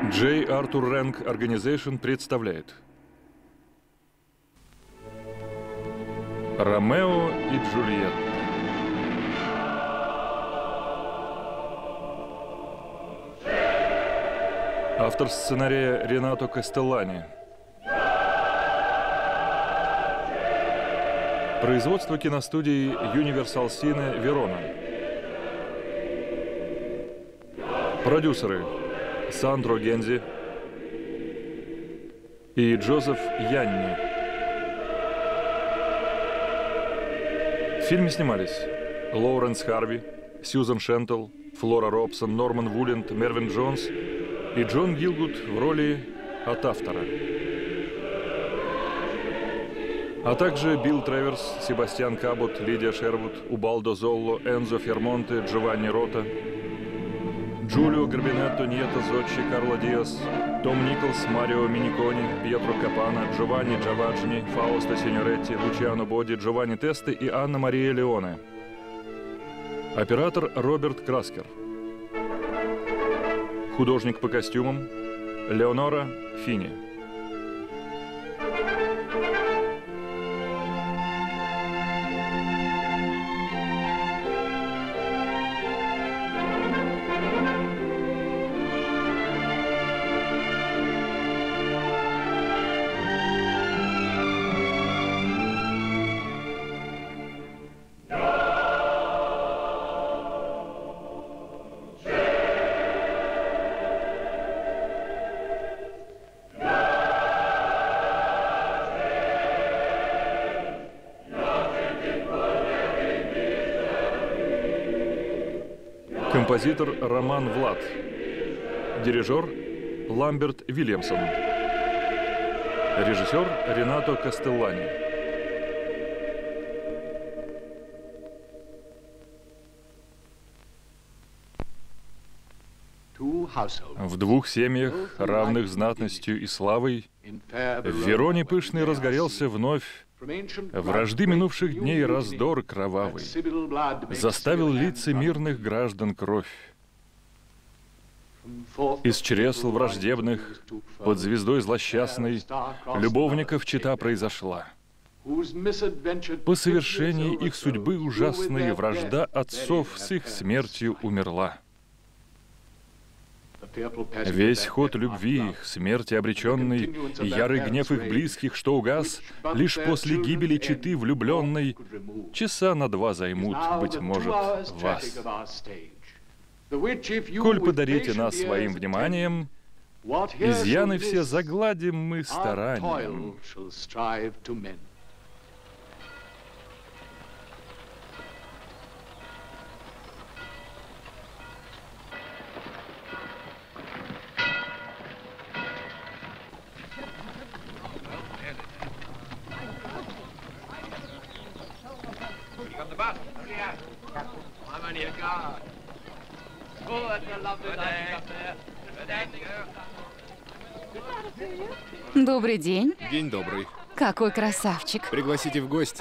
J. Arthur Rank Organization представляет Ромео и Джульетта. Автор сценария Ренато Кастеллани. Производство киностудии Universal Cine Верона. Продюсеры Сандро Гензи и Джозеф Янни. В фильме снимались Лоуренс Харви, Сьюзан Шентл, Флора Робсон, Норман Вулент, Мервин Джонс и Джон Гилгуд в роли от автора. А также Билл Треверс, Себастьян Кабот, Лидия Шервуд, Убалдо Золло, Энзо Фермонте, Джованни Рота, Джулио Гарбинетто, Ниета Зоччи, Карло Диас, Том Николс, Марио Миникони, Пьетро Капана, Джованни Джаваджни, Фаусто Синьоретти, Лучиано Боди, Джованни Тесте и Анна Мария Леоне. Оператор Роберт Краскер. Художник по костюмам Леонора Фини. Композитор Роман Влад. Дирижер Ламберт Вильямсон. Режиссер Ренато Кастеллани. В двух семьях, равных знатностью и славой, в Вероне пышный разгорелся вновь вражды минувших дней раздор кровавый, заставил лица мирных граждан кровь. Из чресл враждебных, под звездой злосчастной, любовников чета произошла. По совершении их судьбы ужасной вражда отцов с их смертью умерла. Весь ход любви их, смерти обреченной, и ярый гнев их близких, что угас, лишь после гибели четы влюбленной, часа на два займут, быть может, вас. Коль подарите нас своим вниманием, изъяны все загладим мы старанием. Добрый день. День добрый. Какой красавчик. Пригласите в гости.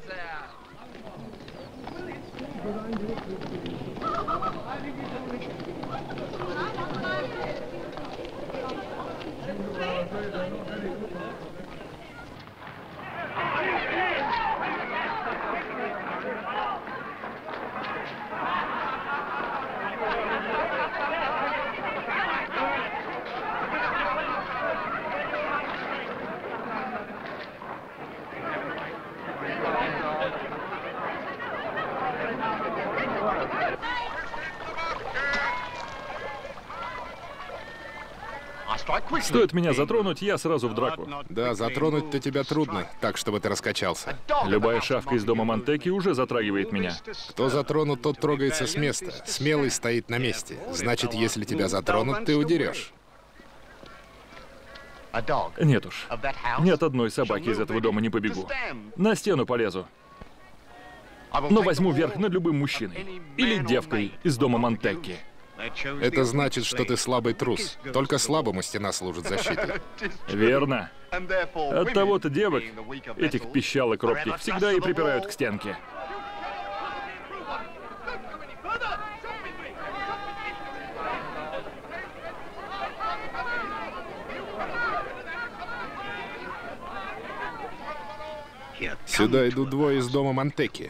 Стоит меня затронуть, я сразу в драку. Да, затронуть-то тебя трудно, так, чтобы ты раскачался. Любая шавка из дома Монтеки уже затрагивает меня. Кто затронут, тот трогается с места. Смелый стоит на месте. Значит, если тебя затронут, ты удерешь. Нет уж. Ни от одной собаки из этого дома не побегу. На стену полезу. Но возьму верх над любым мужчиной. Или девкой из дома Монтеки. Это значит, что ты слабый трус. Только слабому стена служит защитой. Верно. От того-то девок, этих пищалок робких, всегда и припирают к стенке. Сюда идут двое из дома Монтеки.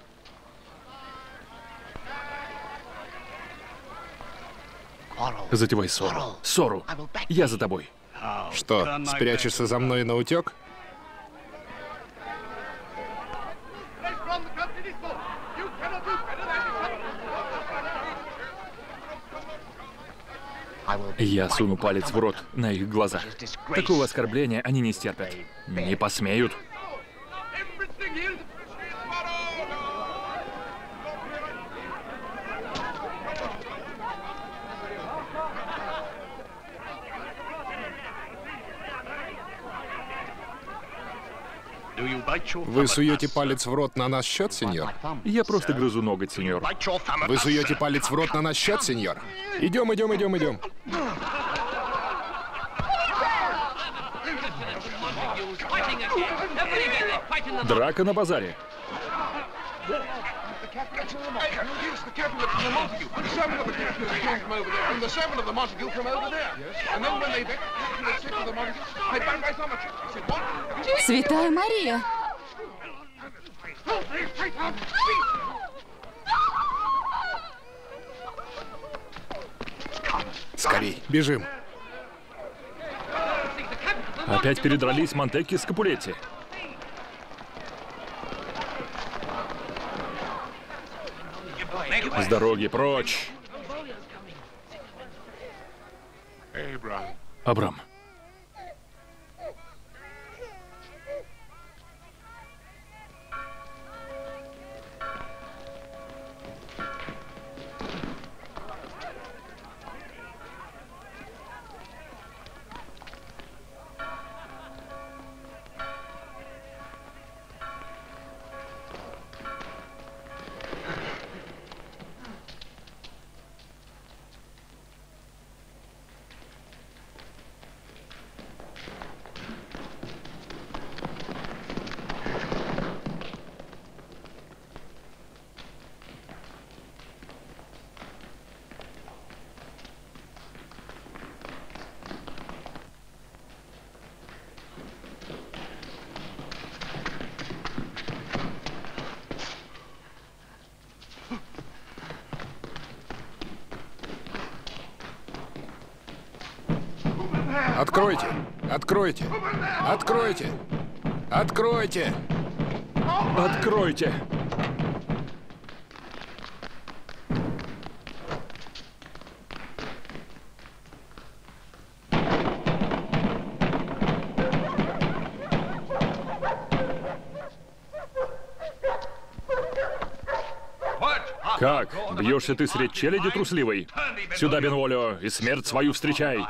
Затевай ссору. Ссору. Я за тобой. Что, спрячешься за мной на утек? Я суну палец в рот на их глазах. Такого оскорбления они не стерпят. Не посмеют. Вы суете палец в рот на наш счет, сеньор? Я просто грызу ноготь, сеньор. Вы суете палец в рот на наш счет, сеньор? Идем, идем, идем, идем. Драка на базаре. Святая Мария! Скорей, бежим. Опять передрались Монтеки с Капулетти. С дороги прочь. Абрам. Откройте! Откройте! Откройте! Откройте! Откройте! Как? Бьешься ты средь челяди трусливой? Сюда, Бенволио, и смерть свою встречай.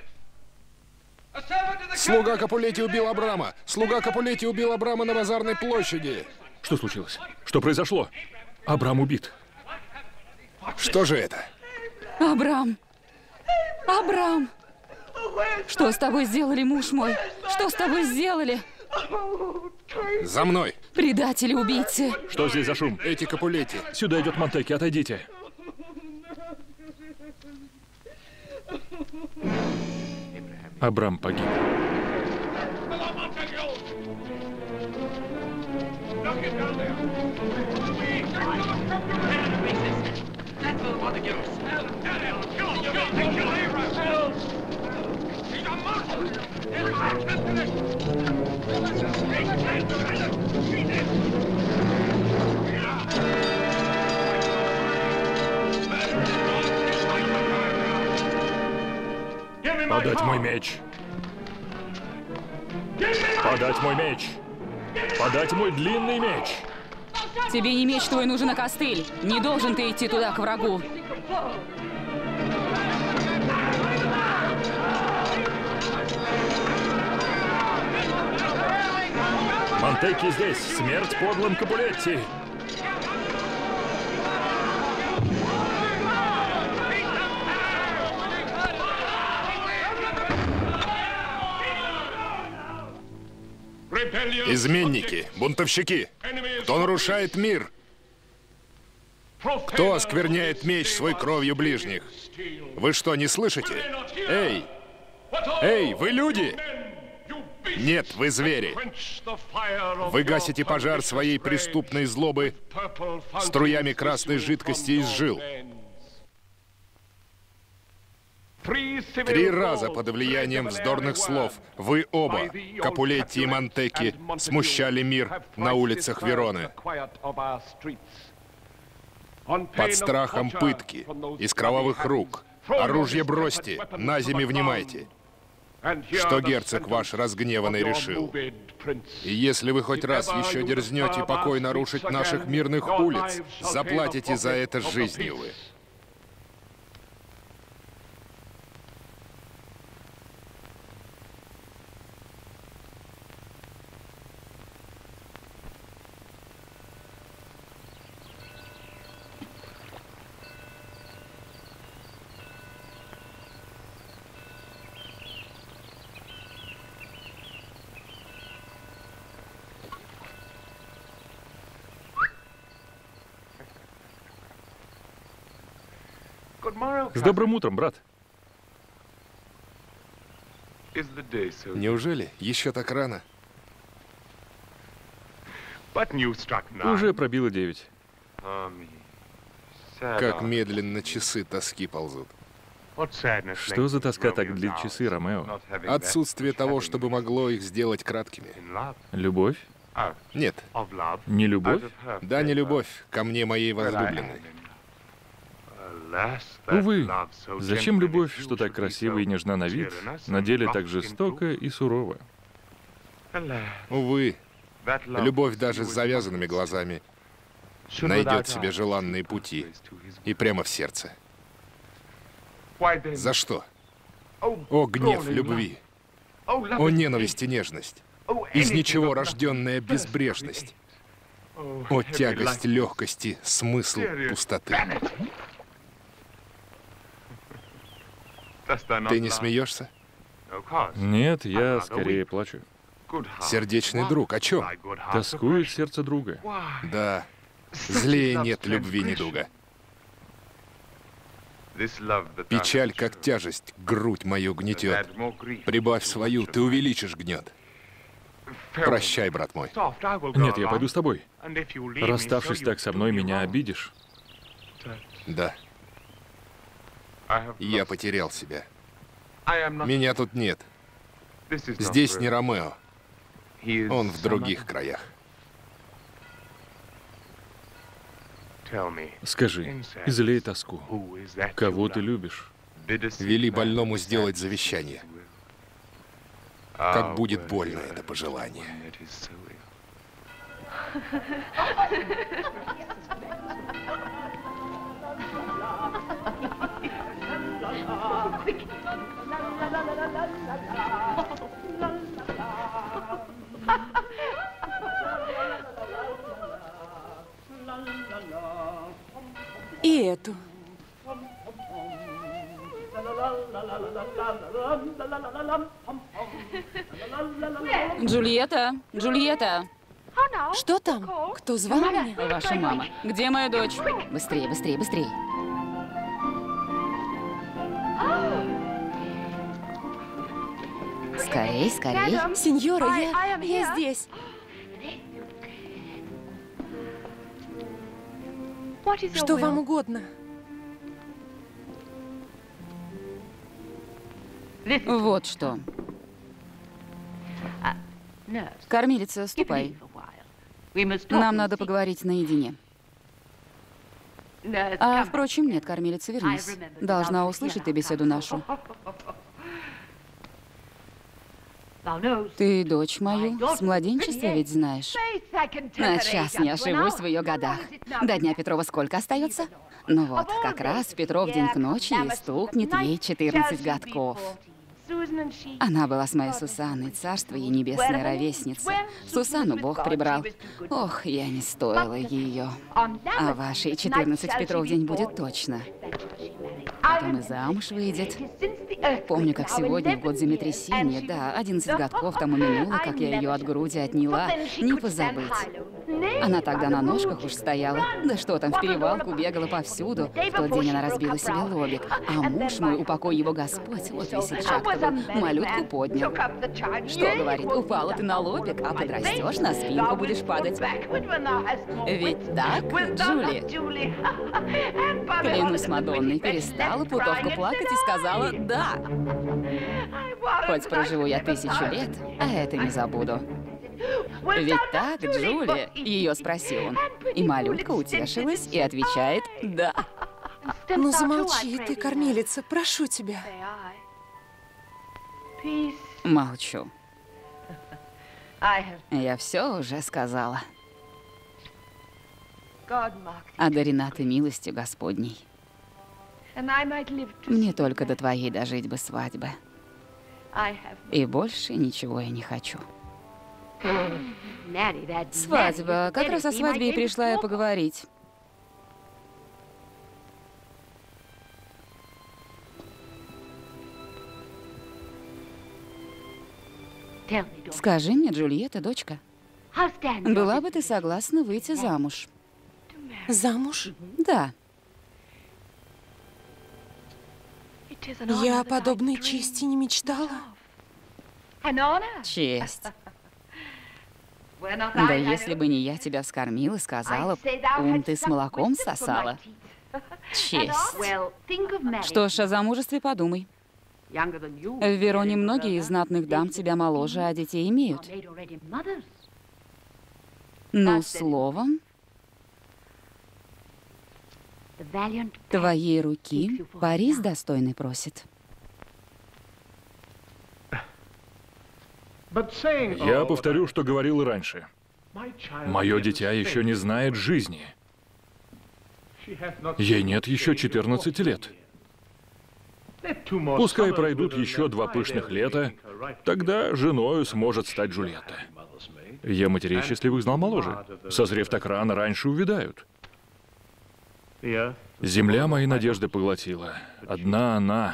Слуга Капулетти убил Абрама! Слуга Капулетти убил Абрама на базарной площади! Что случилось? Что произошло? Абрам убит. Что же это? Абрам! Абрам! Что с тобой сделали, муж мой? Что с тобой сделали? За мной! Предатели, убийцы! Что здесь за шум? Эти Капулетти! Сюда идет Монтеки, отойдите. Абрам погиб. Подать мой меч. Подать мой меч. Подать мой длинный меч. Тебе не меч твой нужен, а костыль. Не должен ты идти туда, к врагу. Монтеки здесь. Смерть подлым Капулетти. Изменники, бунтовщики! Кто нарушает мир? Кто оскверняет меч свой кровью ближних? Вы что, не слышите? Эй! Эй, вы люди! Нет, вы звери. Вы гасите пожар своей преступной злобы струями красной жидкости из жил. 3 раза под влиянием вздорных слов вы оба, Капулетти и Монтекки, смущали мир на улицах Вероны. Под страхом пытки, из кровавых рук. Оружие бросьте, на землю внимайте. Что герцог ваш разгневанный решил? И если вы хоть раз еще дерзнете покой нарушить наших мирных улиц, заплатите за это жизнью вы. С добрым утром, брат. Неужели? Еще так рано? Уже пробило 9. Как медленно часы тоски ползут. Что за тоска так длит часы, Ромео? Отсутствие того, чтобы могло их сделать краткими. Любовь? Нет. Не любовь? Да, не любовь ко мне, моей возлюбленной. Увы, зачем любовь, что так красива и нежна на вид, на деле так жестока и сурова? Увы, любовь даже с завязанными глазами найдет себе желанные пути и прямо в сердце. За что? О, гнев любви! О, ненависть и нежность! Из ничего рожденная безбрежность! О, тягость легкости, смысл пустоты! Ты не смеешься? Нет, я скорее плачу. Сердечный друг, о чем? Тоскует сердце друга. Да, злее нет любви недуга. Печаль, как тяжесть, грудь мою гнетет. Прибавь свою, ты увеличишь гнет. Прощай, брат мой. Нет, я пойду с тобой. Расставшись так со мной, меня обидишь. Да. Я потерял себя. Меня тут нет. Здесь не Ромео. Он в других краях. Скажи, излей тоску. Кого ты любишь? Вели больному сделать завещание. Как будет больно это пожелание. И эту. Джульетта, Джульетта. Что там? Кто звал меня? Ваша мама. Где моя дочь? Быстрее, быстрее, быстрее. Скорей, скорей. Сеньора, я здесь. Что вам угодно? Вот что. Кормилица, ступай. Нам надо поговорить наедине. А, впрочем, нет, кормилица, вернись. Должна услышать ты беседу нашу. Ты дочь мою с младенчества ведь знаешь. На час не ошибусь в ее годах. До Дня Петрова сколько остается? Ну вот, как раз в Петров день к ночи и стукнет ей 14 годков. Она была с моей Сусанной, царство ей небесная ровесница. Сусанну Бог прибрал. Ох, я не стоила ее. А вашей 14 Петров день будет точно. Потом и замуж выйдет. Помню, как сегодня, в год землетрясения, да, 11 годков тому минуло, как я ее от груди отняла. Не позабыть. Она тогда на ножках уж стояла. Да что там, в перевалку бегала повсюду. В тот день она разбила себе лобик. А муж мой, упокой его Господь, вот весельчак-то был, малютку поднял. Что, говорит, упала ты на лобик, а подрастешь, на спинку будешь падать. Ведь так, Джули? Клянусь Мадонной, перестала путовка плакать и сказала «да». Хоть проживу я 1000 лет, а это не забуду. Ведь так, Джули? Ее спросил он. И малютка утешилась и отвечает «да». Ну замолчи, ты кормилица, прошу тебя. Молчу. Я все уже сказала. Одарена ты милостью Господней. Мне только до твоей дожить бы свадьбы. И больше ничего я не хочу. Свадьба. Как раз о свадьбе и пришла я поговорить. Скажи мне, Джульетта, дочка, была бы ты согласна выйти замуж? Замуж? Да. Я о подобной чести не мечтала. Честь. Да если бы не я тебя вскормила, сказала, ты с молоком сосала. Честь. Что ж, о замужестве подумай. В Вероне многие из знатных дам тебя моложе, а детей имеют. Но словом, твоей руки Парис достойный просит. Я повторю, что говорил и раньше. Мое дитя еще не знает жизни. Ей нет еще 14 лет. Пускай пройдут еще 2 пышных лета, тогда женою сможет стать Джульетта. Я матерей счастливых знал моложе. Созрев так рано, раньше увядают. Земля мои надежды поглотила. Одна она.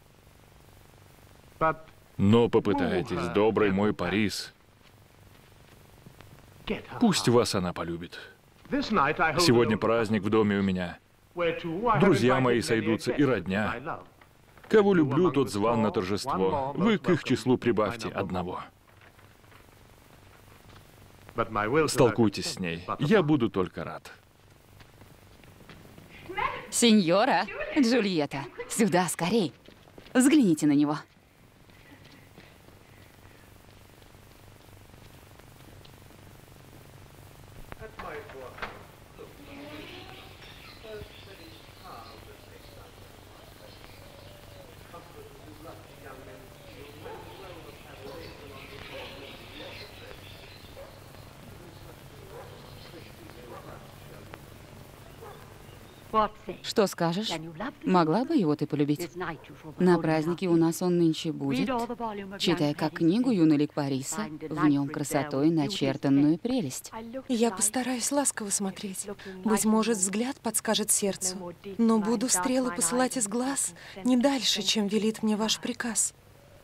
Но попытайтесь, добрый мой Парис. Пусть вас она полюбит. Сегодня праздник в доме у меня. Друзья мои сойдутся и родня. Кого люблю, тот зван на торжество. Вы к их числу прибавьте одного. Столкуйтесь с ней. Я буду только рад. Сеньора, Джульетта, сюда, скорей. Взгляните на него. Что скажешь? Могла бы его ты полюбить? На празднике у нас он нынче будет. Читай как книгу юный лик Париса, в нем красотой начертанную прелесть. Я постараюсь ласково смотреть. Быть может, взгляд подскажет сердцу. Но буду стрелы посылать из глаз не дальше, чем велит мне ваш приказ.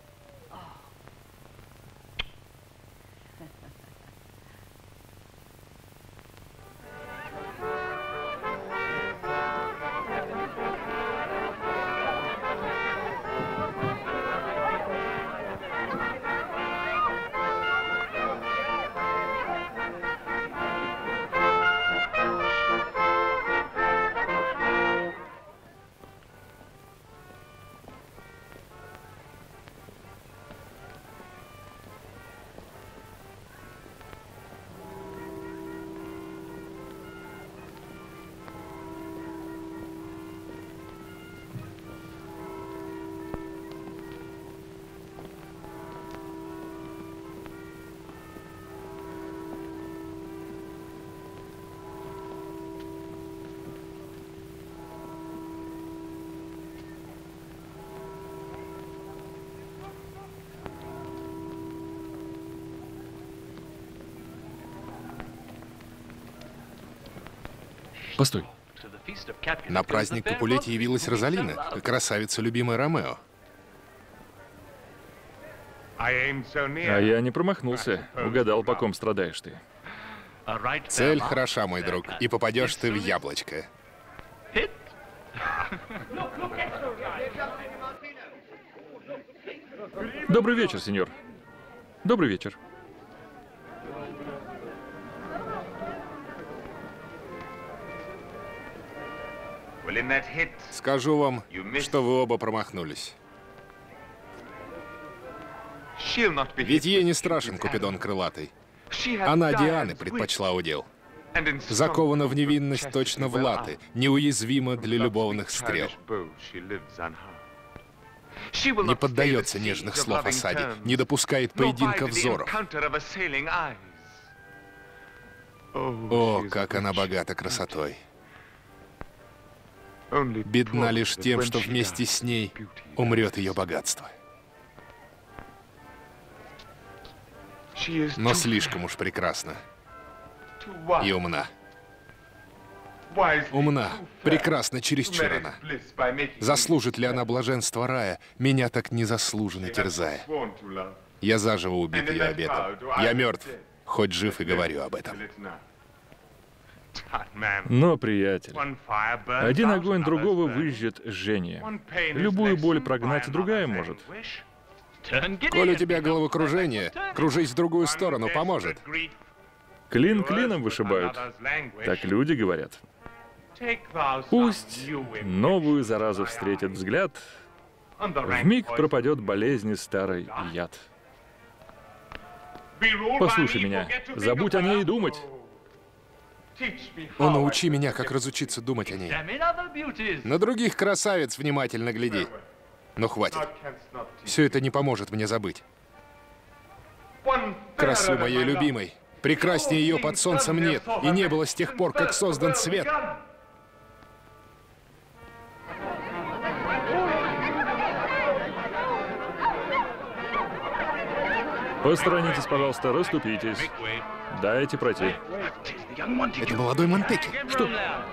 Постой. На праздник Капулетти явилась Розалина, красавица любимая Ромео. А я не промахнулся. Угадал, по ком страдаешь ты. Цель хороша, мой друг, и попадешь ты в яблочко. Добрый вечер, сеньор. Добрый вечер. Скажу вам, что вы оба промахнулись. Ведь ей не страшен Купидон крылатый. Она Дианы предпочла удел. Закована в невинность точно в латы, неуязвима для любовных стрел. Не поддается нежных слов осаде, не допускает поединка взоров. О, как она богата красотой. Бедна лишь тем, что вместе с ней умрет ее богатство. Но слишком уж прекрасна и умна. Умна, прекрасна чересчур она. Заслужит ли она блаженства рая, меня так незаслуженно терзая? Я заживо убит ее обетом. Я мертв, хоть жив и говорю об этом. Но, приятель, один огонь другого выжжет жжение. Любую боль прогнать другая может. Коль у тебя головокружение, кружись в другую сторону, поможет. Клин клином вышибают. Так люди говорят. Пусть новую заразу встретит взгляд, вмиг пропадет болезни старый яд. Послушай меня, забудь о ней и думать. О, научи меня, как разучиться думать о ней. На других красавиц внимательно гляди. Но хватит. Все это не поможет мне забыть. Красу моей любимой. Прекраснее ее под солнцем нет. И не было с тех пор, как создан свет. Посторонитесь, пожалуйста, расступитесь. Дайте пройти. Это молодой Монтеки. Что?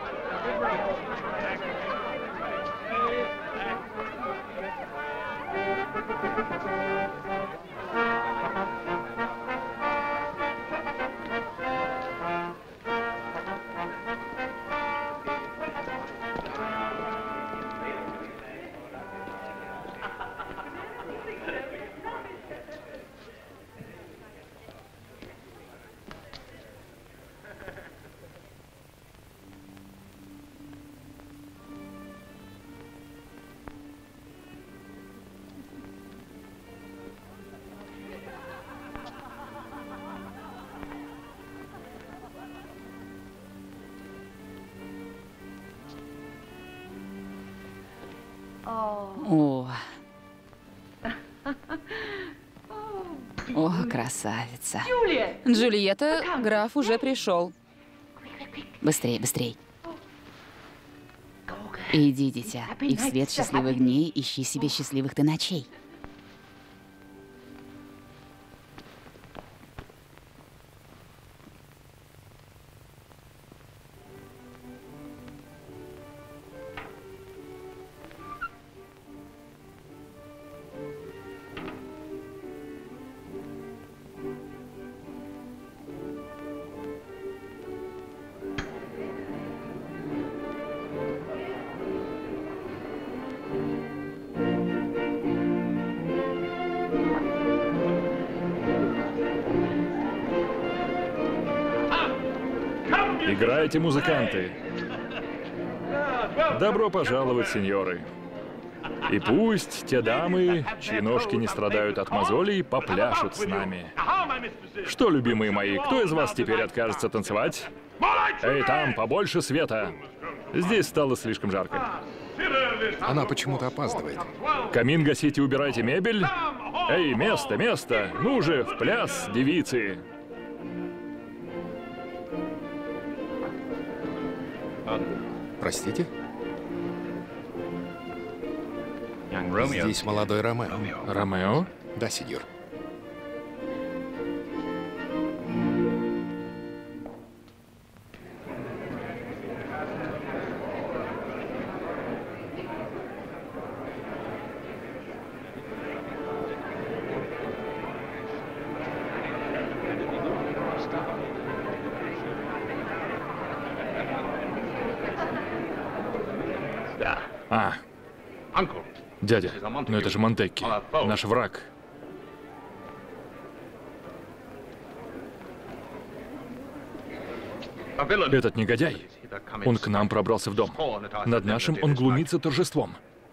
О. О, красавица. Джульетта, граф уже пришел. Быстрей, быстрей. Иди, дитя, и в свет счастливых дней ищи себе счастливых ты ночей. Играйте, музыканты. Добро пожаловать, сеньоры. И пусть те дамы, чьи ножки не страдают от мозолей, попляшут с нами. Что, любимые мои, кто из вас теперь откажется танцевать? Эй, там, побольше света. Здесь стало слишком жарко. Она почему-то опаздывает. Камин гасите, убирайте мебель. Эй, место, место. Ну же, в пляс, девицы. Простите? Здесь молодой Ромео. Ромео? Да, сеньор. А, дядя, но это же Монтекки, наш враг. Этот негодяй, он к нам пробрался в дом. Над нашим он глумится торжеством.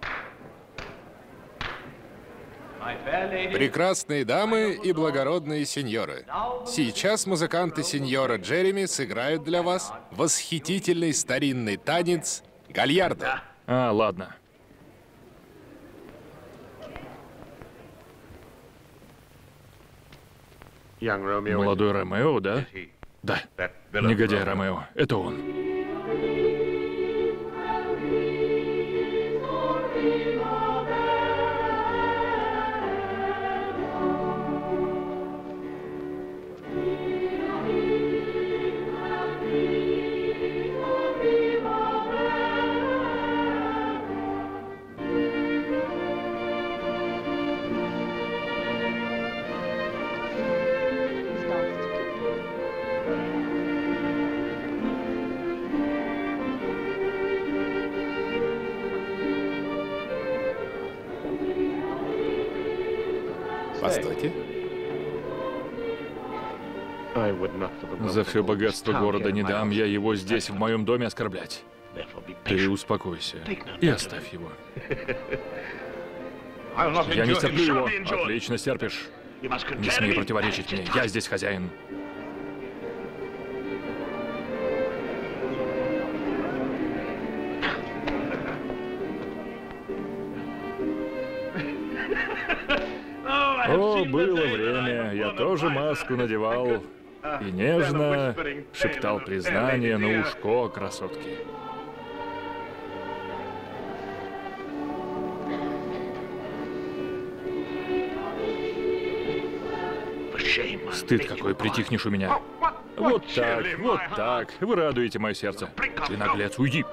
Прекрасные дамы и благородные сеньоры, сейчас музыканты сеньора Джереми сыграют для вас восхитительный старинный танец гальярдо. А, ладно. Молодой Ромео, да? Да, негодяй Ромео, это он. Постойте. За все богатство города не дам я его здесь, в моем доме, оскорблять. Ты успокойся и оставь его. Я не терплю его. Отлично стерпишь. Не смей противоречить мне. Я здесь хозяин. О, было время, я тоже маску надевал и нежно шептал признание на ушко красотки. Стыд какой, притихнешь у меня. Вот так, вы радуете мое сердце. Ты наглец, уйди.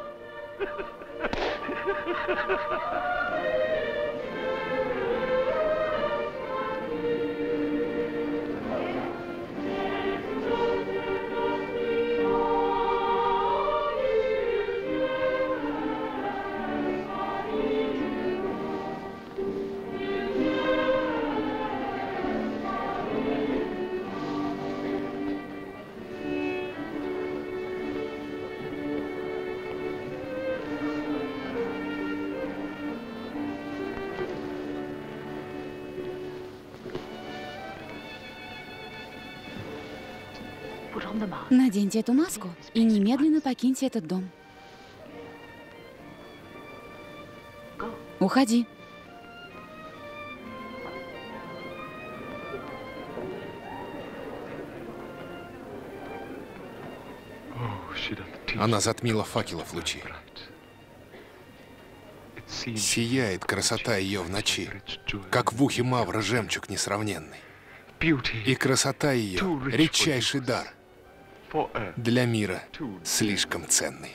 Наденьте эту маску и немедленно покиньте этот дом. Уходи. Она затмила факелов лучи. Сияет красота ее в ночи, как в ухе мавра жемчуг несравненный. И красота ее — редчайший дар, для мира слишком ценный.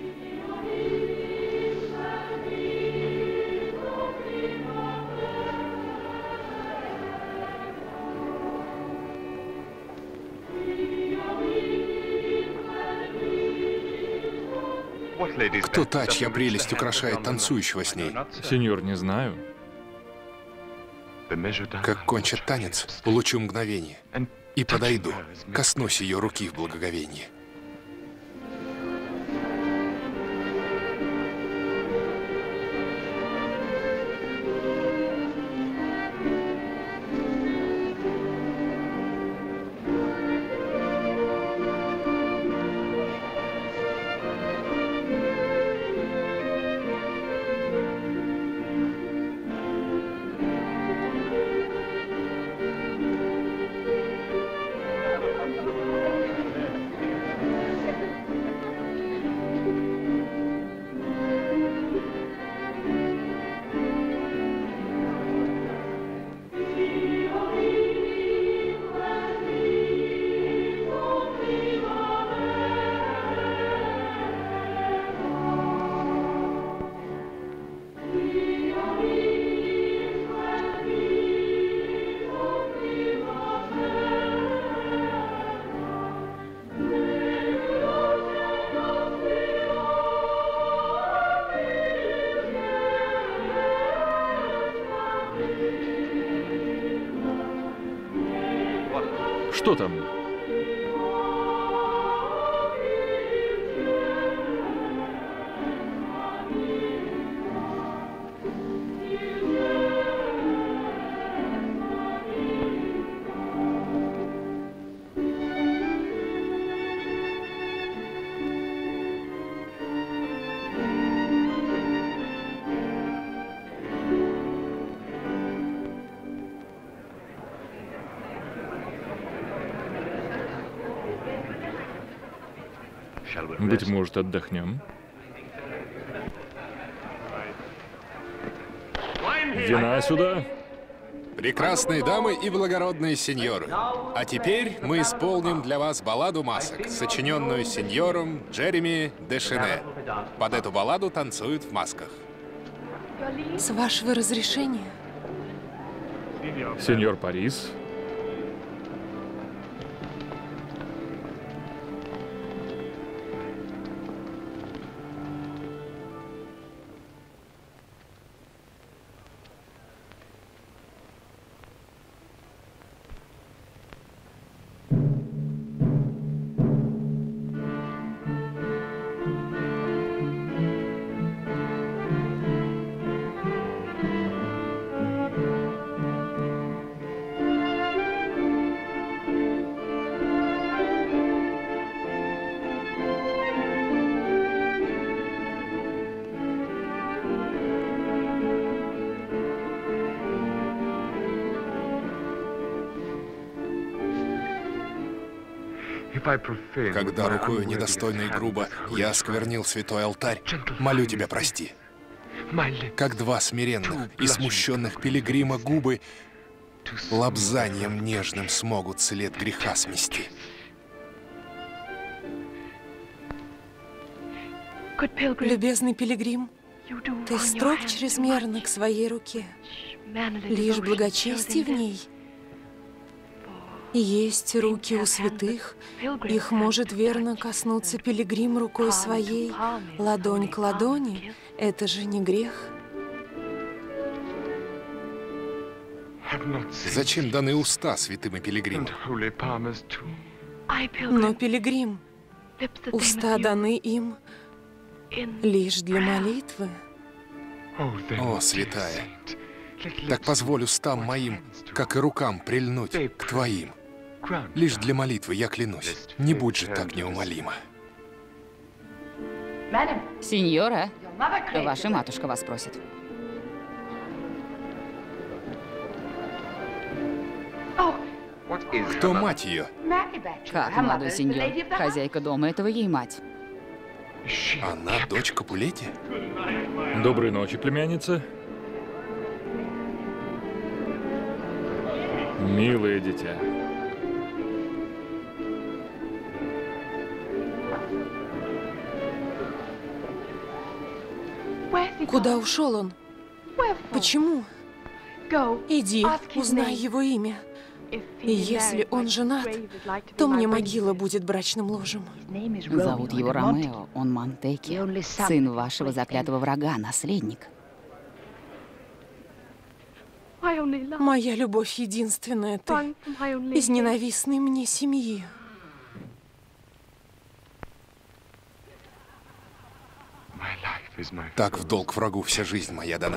Кто та, чья прелесть украшает танцующего с ней? Сеньор, не знаю. Как кончит танец, улучшу мгновение и подойду, коснусь ее руки в благоговении. Что там? Быть может, отдохнем? Вина сюда. Прекрасные дамы и благородные сеньоры. А теперь мы исполним для вас балладу масок, сочиненную сеньором Джереми Дешене. Под эту балладу танцуют в масках. С вашего разрешения? Сеньор Парис. Когда рукою недостойно и грубо я осквернил святой алтарь, молю тебя, прости. Как два смиренных и смущенных пилигрима губы лобзанием нежным смогут след греха смести. Любезный пилигрим, ты строг чрезмерно к своей руке. Лишь благочестие в ней. Есть руки у святых, их может верно коснуться пилигрим рукой своей. Ладонь к ладони — это же не грех. Зачем даны уста святым и пилигримам? Но, пилигрим, уста даны им лишь для молитвы. О, святая, так позволь устам моим, как и рукам, прильнуть к твоим. Лишь для молитвы я клянусь, не будь же так неумолима. Сеньора, ваша матушка вас просит. Кто мать ее? Как, молодой сеньор? Хозяйка дома, этого ей мать. Она дочь Капулетти? Доброй ночи, племянница. Милое дитя. Куда ушел он? Почему? Иди, узнай его имя. И если он женат, то мне могила будет брачным ложем. Зовут его Ромео, он Монтеки, сын вашего заклятого врага, наследник. Моя любовь единственная ты из ненавистной мне семьи. Так в долг врагу вся жизнь моя дана.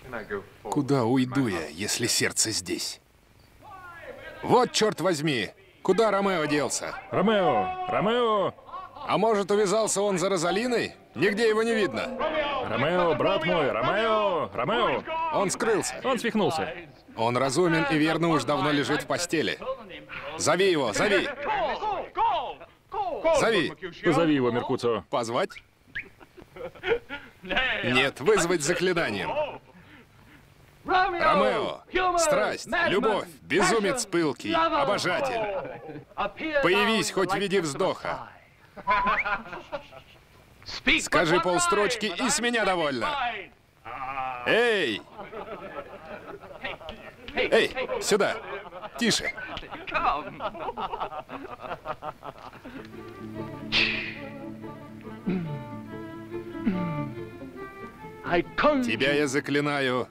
Куда уйду я, если сердце здесь? Вот, черт возьми! Куда Ромео делся? Ромео! Ромео! А может, увязался он за Розалиной? Нигде его не видно. Ромео, брат мой! Ромео! Ромео! Он скрылся. Он свихнулся. Он разумен и верно уж давно лежит в постели. Зови его, зови! Зови! Позови его, Меркуцио. Позвать? Нет, вызвать заклинанием. Ромео, страсть, любовь, безумец пылкий, обожатель. Появись хоть в виде вздоха. Скажи полстрочки, и с меня довольно. Эй! Эй, сюда! Тише! Тебя я заклинаю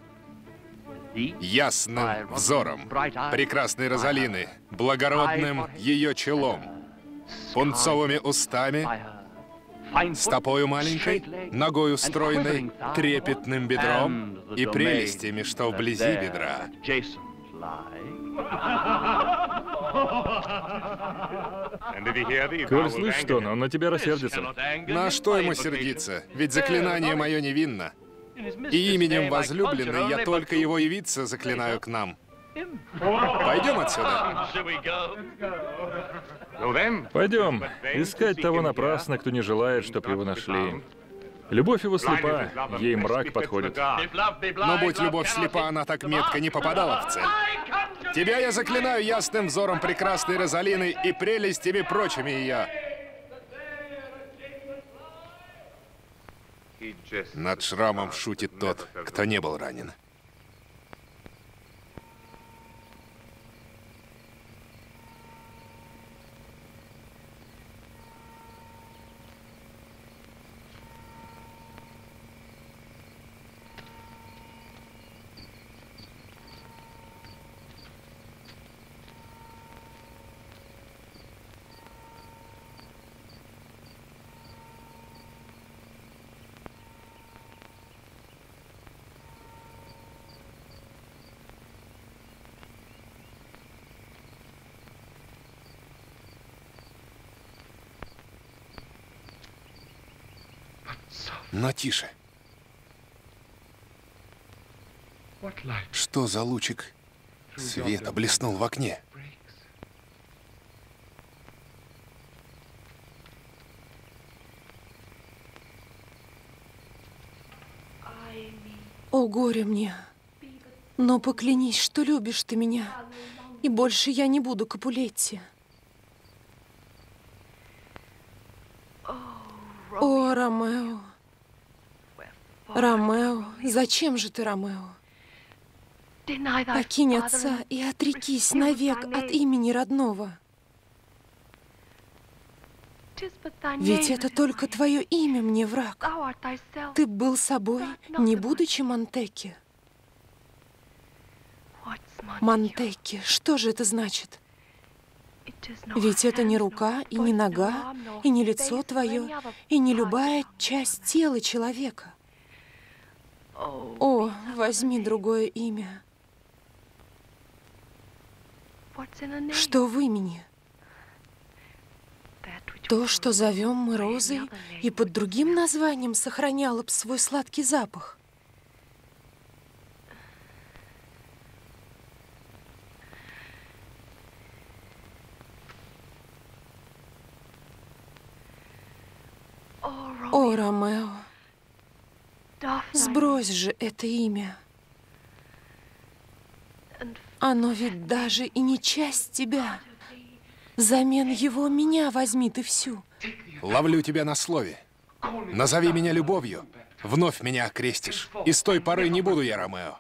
ясным взором прекрасной Розалины, благородным ее челом, пунцовыми устами, стопою маленькой, ногою стройной, трепетным бедром и прелестями, что вблизи бедра. Коль слышишь, он на тебя рассердится. На что ему сердиться? Ведь заклинание мое невинно. И именем возлюбленной я только его явиться заклинаю к нам. Пойдем отсюда. Пойдем. Искать того напрасно, кто не желает, чтоб его нашли. Любовь его слепа, ей мрак подходит. Но будь любовь слепа, она так метко не попадала в цель. Тебя я заклинаю ясным взором прекрасной Розалины и прелестями прочими ее. Над шрамом шутит тот, кто не был ранен. Но тише. Что за лучик света блеснул в окне? О, горе мне. Но поклянись, что любишь ты меня, и больше я не буду Капулетти. О, Ромео. Ромео, зачем же ты, Ромео? Покинь отца и отрекись навек от имени родного. Ведь это только твое имя мне враг. Ты был собой, не будучи Монтекки. Монтекки, что же это значит? Ведь это не рука, и не нога, и не лицо твое, и не любая часть тела человека. О, возьми другое имя. Что в имени? То, что зовем мы розой, и под другим названием сохраняло б свой сладкий запах. О, Ромео, сбрось же это имя. Оно ведь даже и не часть тебя. Взамен его меня возьми ты всю. Ловлю тебя на слове. Назови меня любовью, вновь меня окрестишь. И с той поры не буду я Ромео.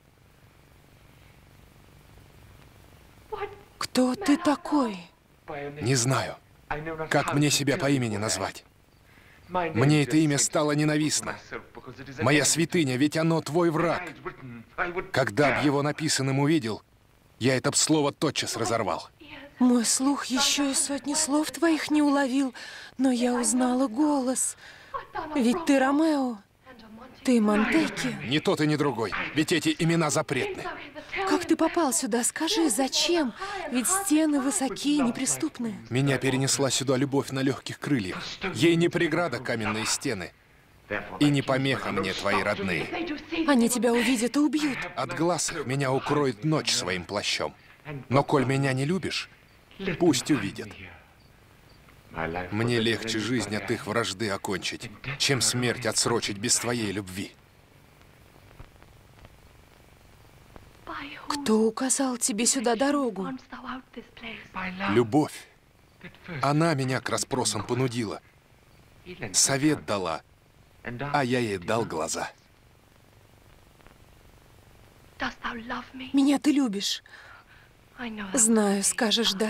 Кто ты такой? Не знаю, как мне себя по имени назвать. Мне это имя стало ненавистно. Моя святыня, ведь оно твой враг. Когда б его написанным увидел, я это б слово тотчас разорвал. Мой слух еще и сотни слов твоих не уловил, но я узнала голос. Ведь ты Ромео. Ты Монтеки? Ни тот и ни другой, ведь эти имена запретны. Как ты попал сюда? Скажи, зачем? Ведь стены высокие, неприступные. Меня перенесла сюда любовь на легких крыльях. Ей не преграда каменные стены. И не помеха мне твои родные. Они тебя увидят и убьют. От глаз их меня укроет ночь своим плащом. Но коль меня не любишь, пусть увидят. Мне легче жизнь от их вражды окончить, чем смерть отсрочить без твоей любви. Кто указал тебе сюда дорогу? Любовь. Она меня к расспросам понудила. Совет дала, а я ей дал глаза. Меня ты любишь. Знаю, скажешь «да».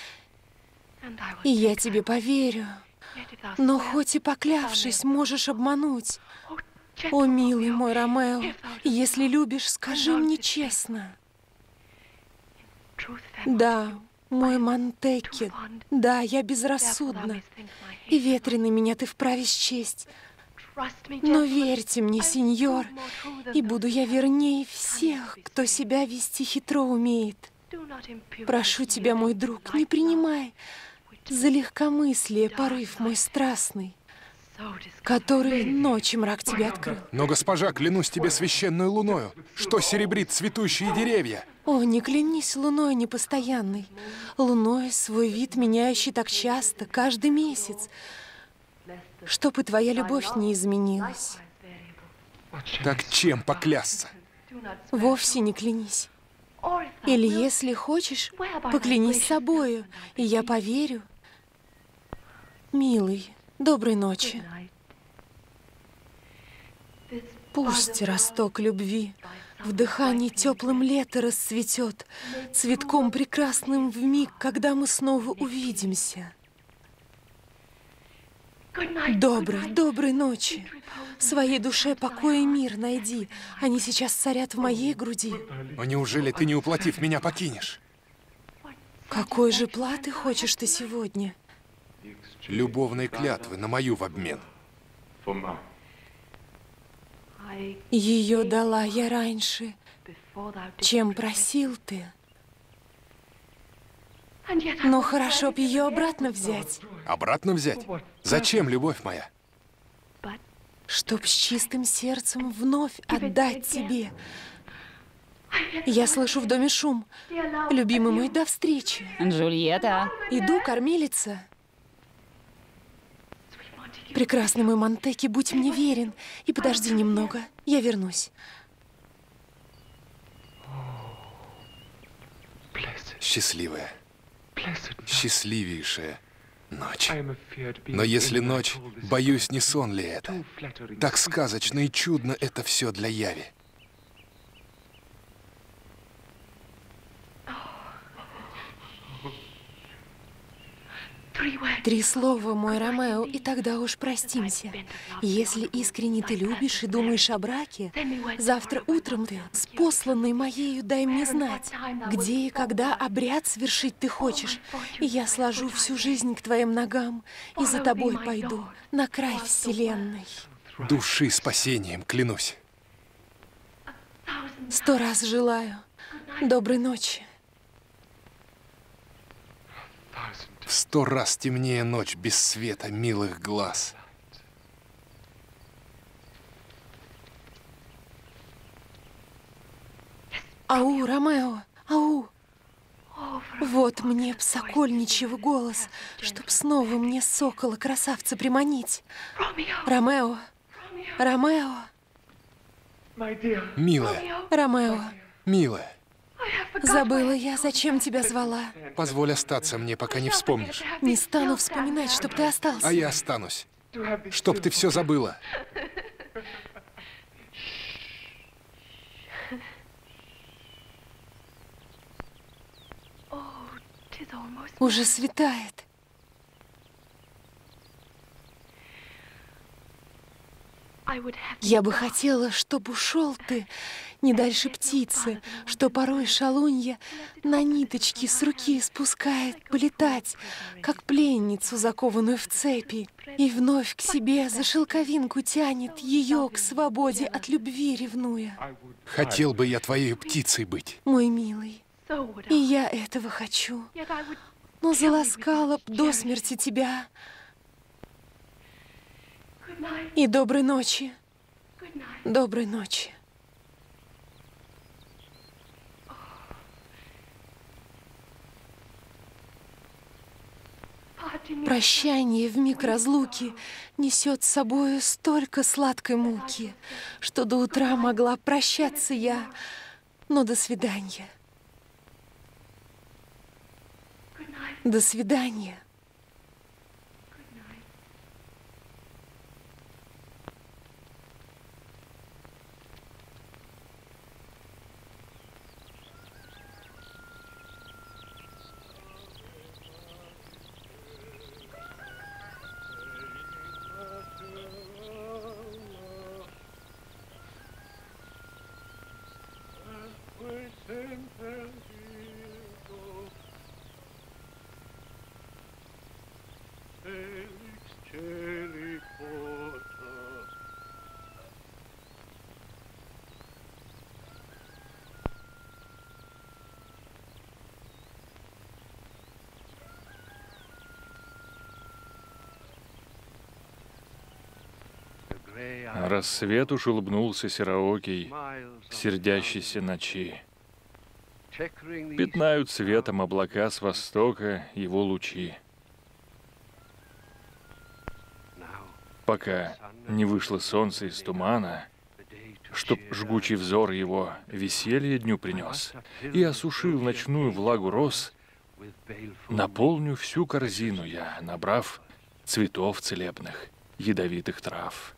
И я тебе поверю. Но хоть и поклявшись, можешь обмануть. О, милый мой Ромео, если любишь, скажи мне честно. Да, мой Монтеки, да, я безрассудна. И ветреный меня ты вправе счесть. Но верьте мне, сеньор, и буду я вернее всех, кто себя вести хитро умеет. Прошу тебя, мой друг, не принимай за легкомыслие порыв мой страстный, который ночью мрак тебе открыл. Но, госпожа, клянусь тебе священную луною, что серебрит цветущие деревья. О, не клянись луной непостоянной, луной свой вид меняющий так часто, каждый месяц, чтоб и твоя любовь не изменилась. Так чем поклясться? Вовсе не клянись. Или, если хочешь, поклянись собою, и я поверю. Милый, доброй ночи. Пусть росток любви в дыхании теплым лета расцветет, цветком прекрасным вмиг, когда мы снова увидимся. Доброй ночи. Своей душе покой и мир найди. Они сейчас царят в моей груди. А неужели ты, не уплатив меня, покинешь? Какой же платы хочешь ты сегодня? Любовной клятвы на мою в обмен. Ее дала я раньше, чем просил ты. Но хорошо б ее обратно взять. Обратно взять? Зачем, любовь моя? Чтоб с чистым сердцем вновь отдать тебе. Я слышу в доме шум. Любимый мой, до встречи. Джульетта. Иду, кормилица. Прекрасный мой Монтеки, будь мне верен. И подожди немного, я вернусь. Счастливая, счастливейшая ночь. Но если ночь, боюсь, не сон ли это? Так сказочно и чудно это все для яви. Три слова, мой Ромео, и тогда уж простимся. Если искренне ты любишь и думаешь о браке, завтра утром ты с посланной моею дай мне знать, где и когда обряд свершить ты хочешь. И я сложу всю жизнь к твоим ногам и за тобой пойду на край вселенной. Души спасением, клянусь. 100 раз желаю. Доброй ночи. В 100 раз темнее ночь без света милых глаз. Ау, Ромео, ау. Вот мне б сокольничьего голос, чтоб снова мне сокола-красавца приманить. Ромео, Ромео. Милая, Ромео, милая, забыла я, зачем тебя звала. позволь остаться мне, пока не вспомнишь. Не стану вспоминать, чтоб ты остался. А я останусь, чтоб ты все забыла. Уже светает. Я бы хотела, чтобы ушел ты не дальше птицы, что порой шалунья на ниточки с руки спускает полетать, как пленницу, закованную в цепи, и вновь к себе за шелковинку тянет ее к свободе от любви ревнуя. Хотел бы я твоей птицей быть. Мой милый, и я этого хочу, но заласкала б до смерти тебя. И доброй ночи. Доброй ночи. Прощание вмиг разлуки несет с собою столько сладкой муки, что до утра могла прощаться я, но до свидания. До свидания. Рассвет уж улыбнулся сероокий, сердящейся ночи. Пятнают светом облака с востока его лучи. Пока не вышло солнце из тумана, чтоб жгучий взор его веселье дню принес и осушил ночную влагу роз, наполню всю корзину я, набрав цветов целебных, ядовитых трав.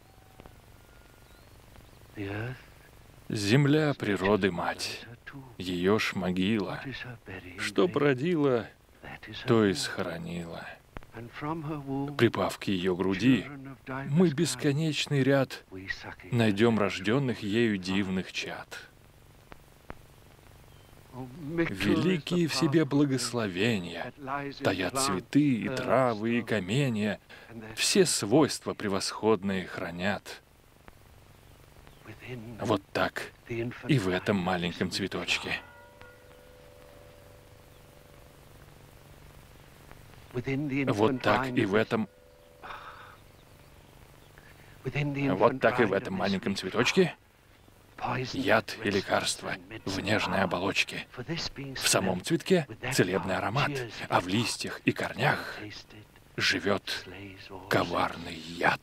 Земля природы мать, ее ж могила, что породила, то и схоронила. Припав к ее груди, мы бесконечный ряд найдем рожденных ею дивных чад. Великие в себе благословения таят цветы и травы и каменья, все свойства превосходные хранят. Вот так и в этом маленьком цветочке. Вот так и в этом... Вот так и в этом маленьком цветочке яд и лекарство в нежной оболочке. В самом цветке целебный аромат, а в листьях и корнях живет коварный яд.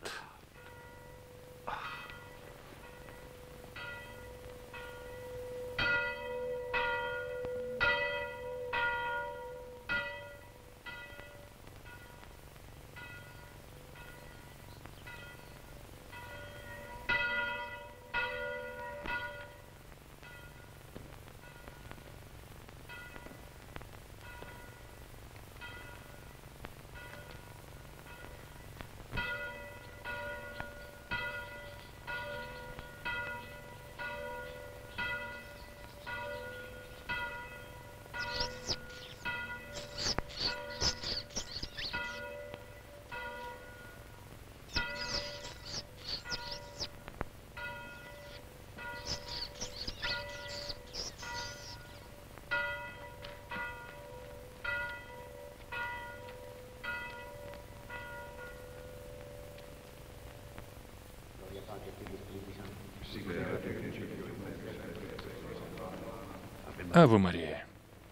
Аве Мария.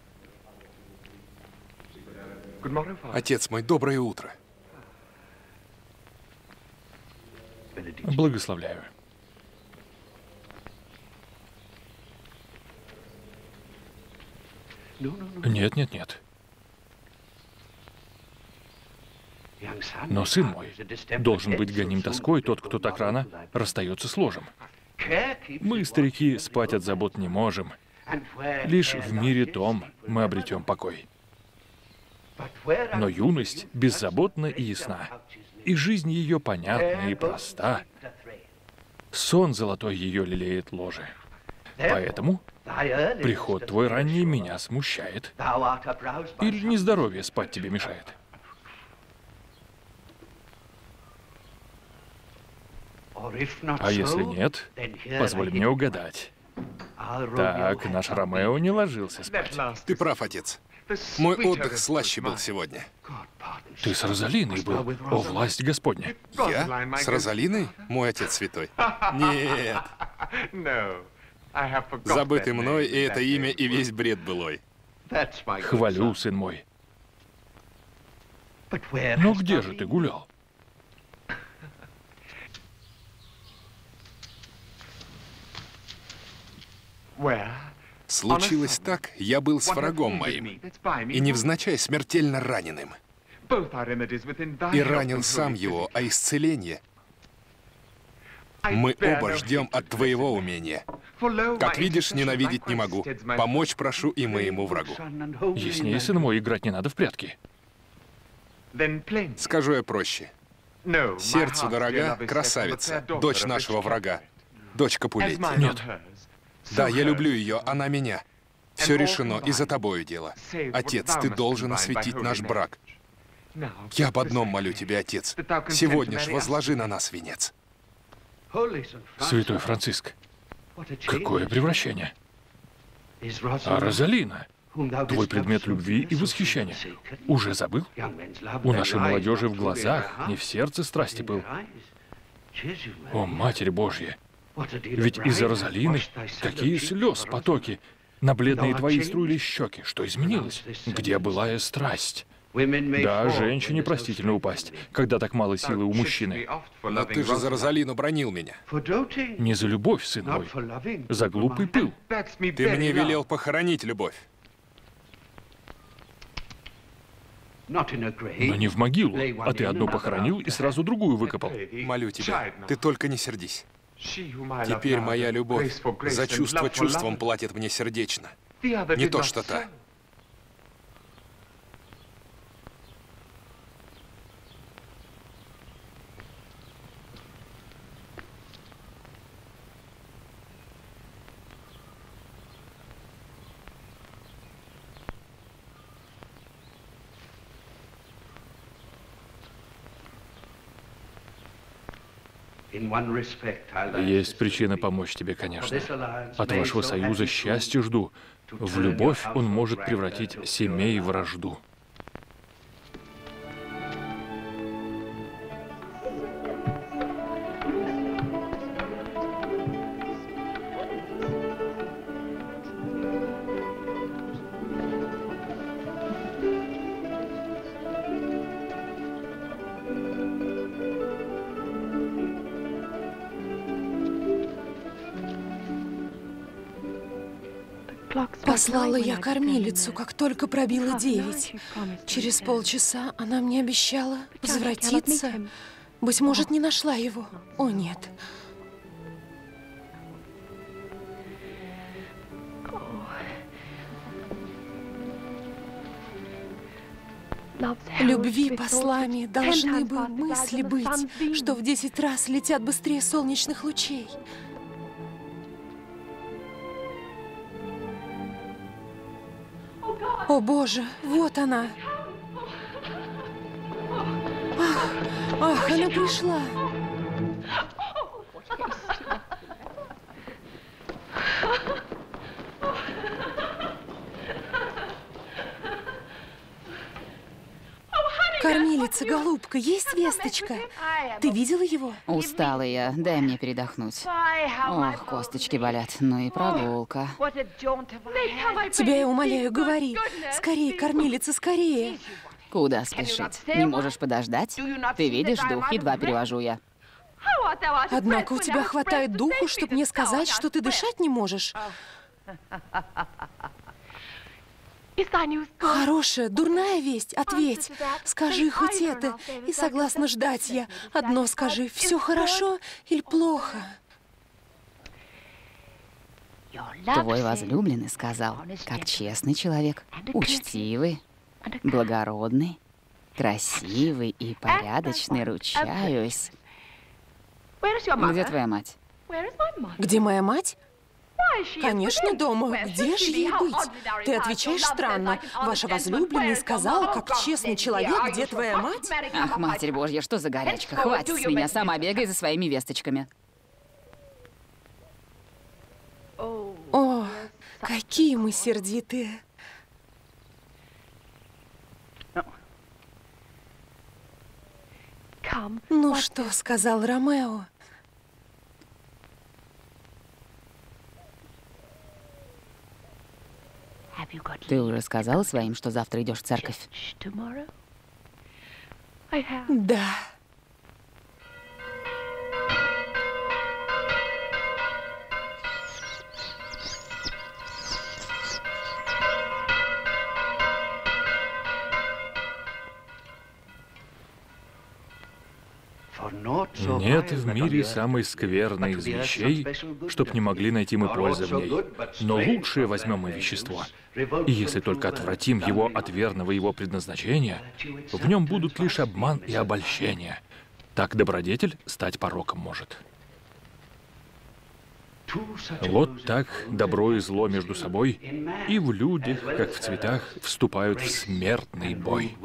Отец мой, доброе утро. Благословляю. Нет, нет, нет. Но, сын мой, должен быть гоним тоской тот, кто так рано расстается с ложем. Мы, старики, спать от забот не можем. Лишь в мире том мы обретем покой. Но юность беззаботна и ясна, и жизнь ее понятна и проста. Сон золотой ее лелеет ложе. Поэтому приход твой ранний меня смущает. Или нездоровье спать тебе мешает? А если нет, позволь мне угадать. Так, наш Ромео не ложился спать. Ты прав, отец. Мой отдых слаще был сегодня. Ты с Розалиной был, о власть Господня. Я? С Розалиной? Мой отец святой. Нет. Забытый мной и это имя, и весь бред былой. Хвалю, сын мой. Но где же ты гулял? Случилось так, я был с врагом моим, и невзначай смертельно раненым. И ранил сам его, а исцеление мы оба ждем от твоего умения. Как видишь, ненавидеть не могу. Помочь прошу и моему врагу. Яснее, сын мой, играть не надо в прятки. Скажу я проще. Сердцу дорога красавица, дочь нашего врага, дочь Капулетти. Нет. Да, я люблю ее, она меня. Все решено, и за тобою дело. Отец, ты должен осветить наш брак. Я об одном молю тебя, отец. Сегодня ж возложи на нас венец. Святой Франциск, какое превращение. А Розалина, твой предмет любви и восхищения, уже забыл? У нашей молодежи в глазах, не в сердце страсти был. О, Матерь Божья! Ведь из-за Розалины какие слез потоки, на бледные твои струились щеки. Что изменилось? Где былая страсть? Да, женщине простительно упасть, когда так мало силы у мужчины. Но ты же за Розалину бронил меня. Не за любовь, сын мой, за глупый пыл. Ты мне велел похоронить любовь. Но не в могилу, а ты одну похоронил и сразу другую выкопал. Молю тебя, ты только не сердись. Теперь моя любовь за чувство чувством платит мне сердечно. Не то что та. Есть причина помочь тебе, конечно. От вашего союза счастья жду. В любовь он может превратить семей в вражду. Послала я кормилицу, как только пробило 9. Через полчаса она мне обещала возвратиться. Быть может, не нашла его. О, нет. Любви послами должны бы мысли быть, что в 10 раз летят быстрее солнечных лучей. О, Боже, вот она. Ах, она пришла. Кормилица, голубка, есть весточка? Ты видела его? Устала я, дай мне передохнуть. Ох, косточки болят, ну и прогулка. Тебя я умоляю, говори. Скорее, кормилица, скорее. Куда спешить? Не можешь подождать? Ты видишь, дух едва перевожу я. Однако у тебя хватает духу, чтобы мне сказать, что ты дышать не можешь. Хорошая, дурная весть, ответь. Скажи хоть это, и согласна ждать я. Одно скажи, все хорошо или плохо? Твой возлюбленный сказал, как честный человек, учтивый, благородный, красивый и порядочный, ручаюсь. Где твоя мать? Где моя мать? Конечно, дома. Где же ей быть? Ты отвечаешь странно. Ваша возлюбленная сказала, как честный человек, где твоя мать? Ах, Матерь Божья, что за горячка? Хватит с меня, сама бегай за своими весточками. О, какие мы сердитые. Ну что сказал Ромео? Ты уже сказала своим, что завтра идешь в церковь? Да. Нет в мире самой скверной из вещей, чтоб не могли найти мы пользы в ней. Но лучшее возьмем мы вещество. И если только отвратим его от верного его предназначения, в нем будут лишь обман и обольщение. Так добродетель стать пороком может. Вот так добро и зло между собой и в людях, как в цветах, вступают в смертный бой.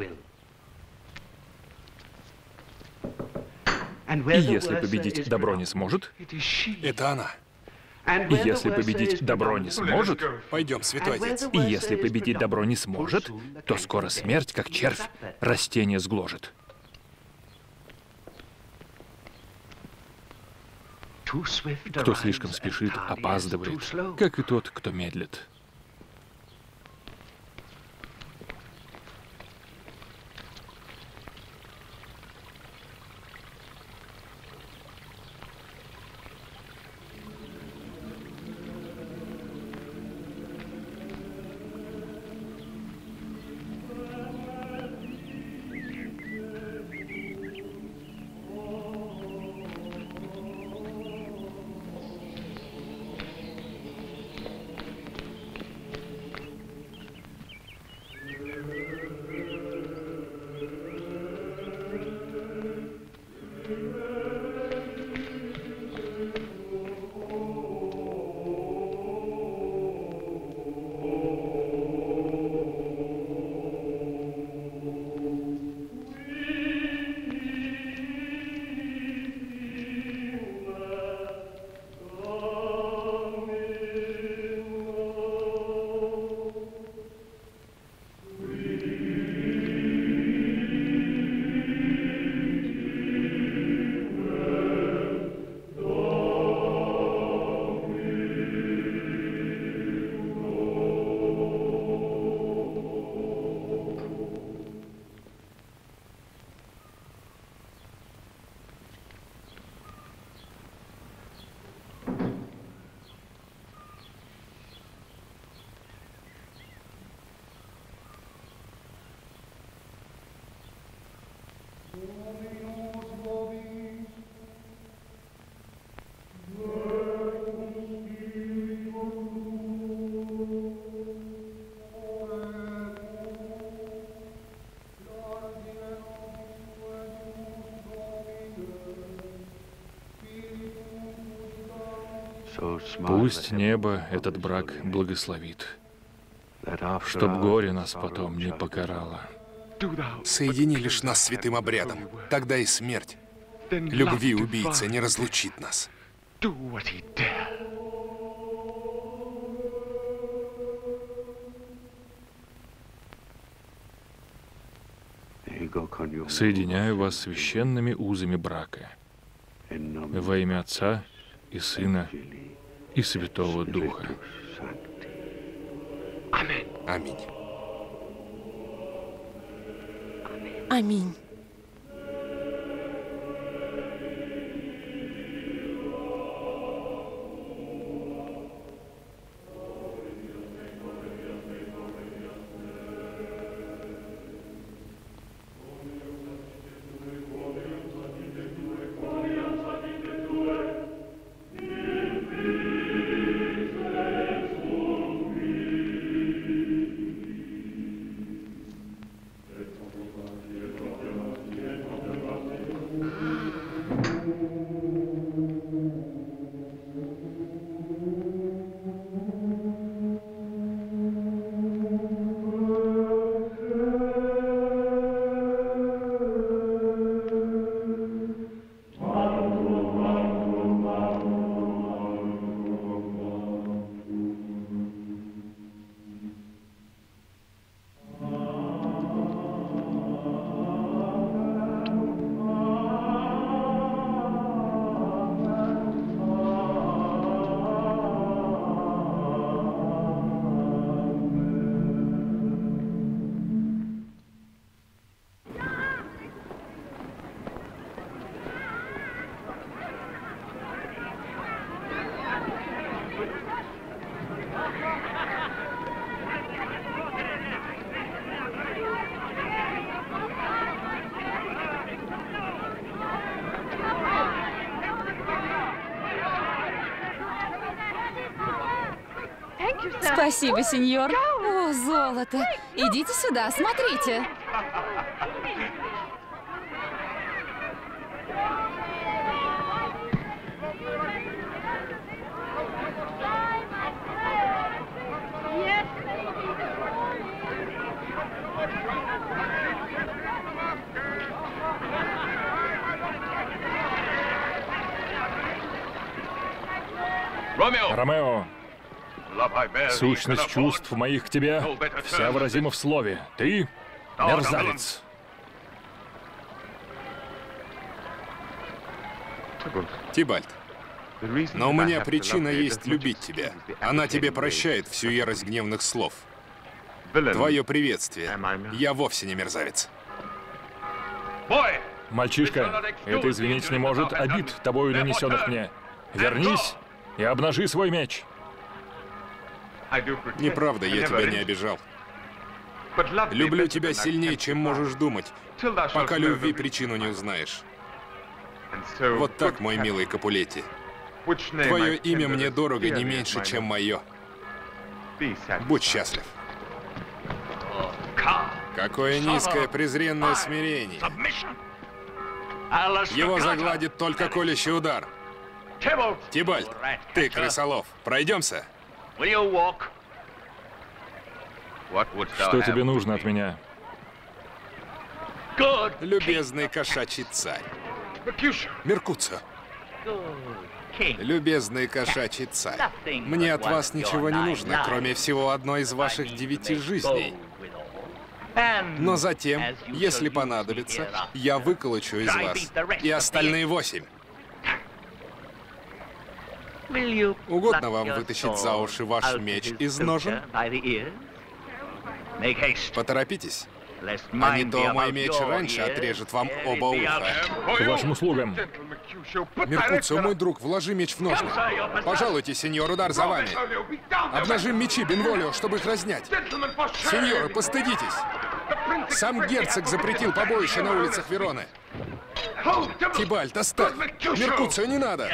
И если победить добро не сможет, Это она. и если победить добро не сможет, Пойдем, святой отец. и если победить добро не сможет, то скоро смерть, как червь, растение сгложит. Кто слишком спешит, опаздывает, как и тот, кто медлит. Пусть небо этот брак благословит, чтоб горе нас потом не покарало. Соедини лишь нас святым обрядом, тогда и смерть любви убийцы не разлучит нас. Соединяю вас священными узами брака во имя Отца и Сына и Святого Духа. Аминь. Аминь. Спасибо, сеньор. О, золото. Идите сюда, смотрите. Ромео, сущность чувств моих к тебе вся выразима в слове. Ты мерзавец. Тибальт, но у меня причина есть любить тебя. Она тебе прощает всю ярость гневных слов. Твое приветствие. Я вовсе не мерзавец. Мальчишка, это извинить не может обид тобою нанесенных мне. Вернись и обнажи свой меч. Неправда, я тебя не обижал. Люблю тебя сильнее, чем можешь думать, пока любви причину не узнаешь. Вот так, мой милый Капулетти. Твое имя мне дорого не меньше, чем мое. Будь счастлив. Какое низкое презренное смирение. Его загладит только колющий удар. Тибальт, ты крысолов. Пройдемся? Что тебе нужно от меня? Любезный кошачий царь. Меркуцио. Любезный кошачий царь. Мне от вас ничего не нужно, кроме всего одной из ваших 9 жизней. Но затем, если понадобится, я выколочу из вас и остальные 8. Угодно вам вытащить за уши ваш меч из ножен? Поторопитесь, а не то мой меч раньше отрежет вам оба уха. К вашим услугам. Меркуцио, мой друг, вложи меч в ножны. Пожалуйте, сеньор, удар за вами. Обнажим мечи, Бенволио, чтобы их разнять. Сеньоры, постыдитесь. Сам герцог запретил побоище на улицах Вероны. Тибальт, оставь. Меркуцио, не надо.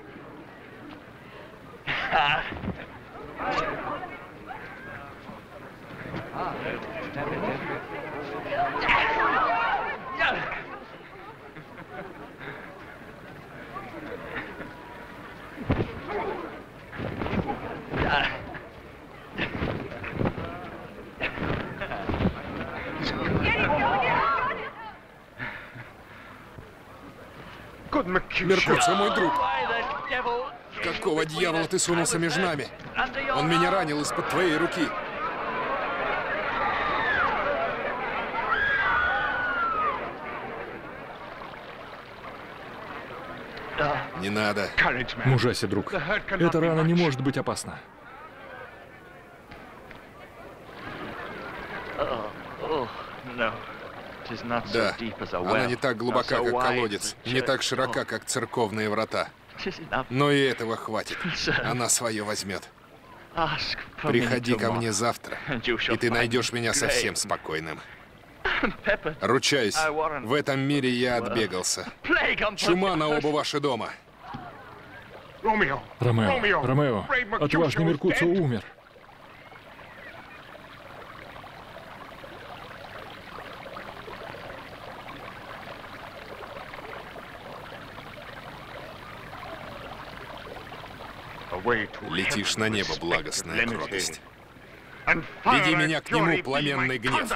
Меркуцио, мой друг. Какого дьявола ты сунулся между нами? Он меня ранил из-под твоей руки. Не надо. Мужайся, друг. Эта рана не может быть опасна. Да, она не так глубока, как колодец, не так широка, как церковные врата. Но и этого хватит. Она свое возьмет. Приходи ко мне завтра, и ты найдешь меня совсем спокойным. Ручаюсь, в этом мире я отбегался. Чума на оба ваши дома. Ромео, отважный Меркуцио умер. Летишь на небо, благостная кротость. Веди меня к нему, пламенный гнев.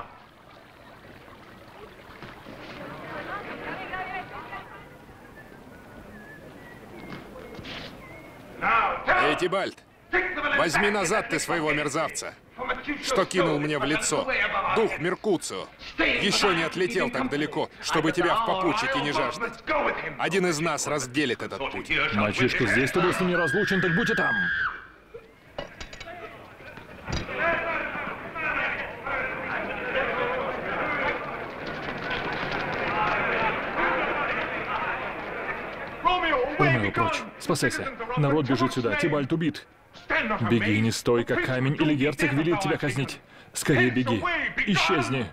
Эй, Тибальт, возьми назад ты своего мерзавца, что кинул мне в лицо. Дух Меркуцио еще не отлетел так далеко, чтобы тебя в попутчике не жаждать. Один из нас разделит этот путь. Мальчишка, здесь ты был с ним не разлучен, так будь и там. Ромео, прочь. Спасайся. Народ бежит сюда. Тибальт убит. Беги, не стой, как камень, или герцог велит тебя казнить. Скорее беги. Исчезни.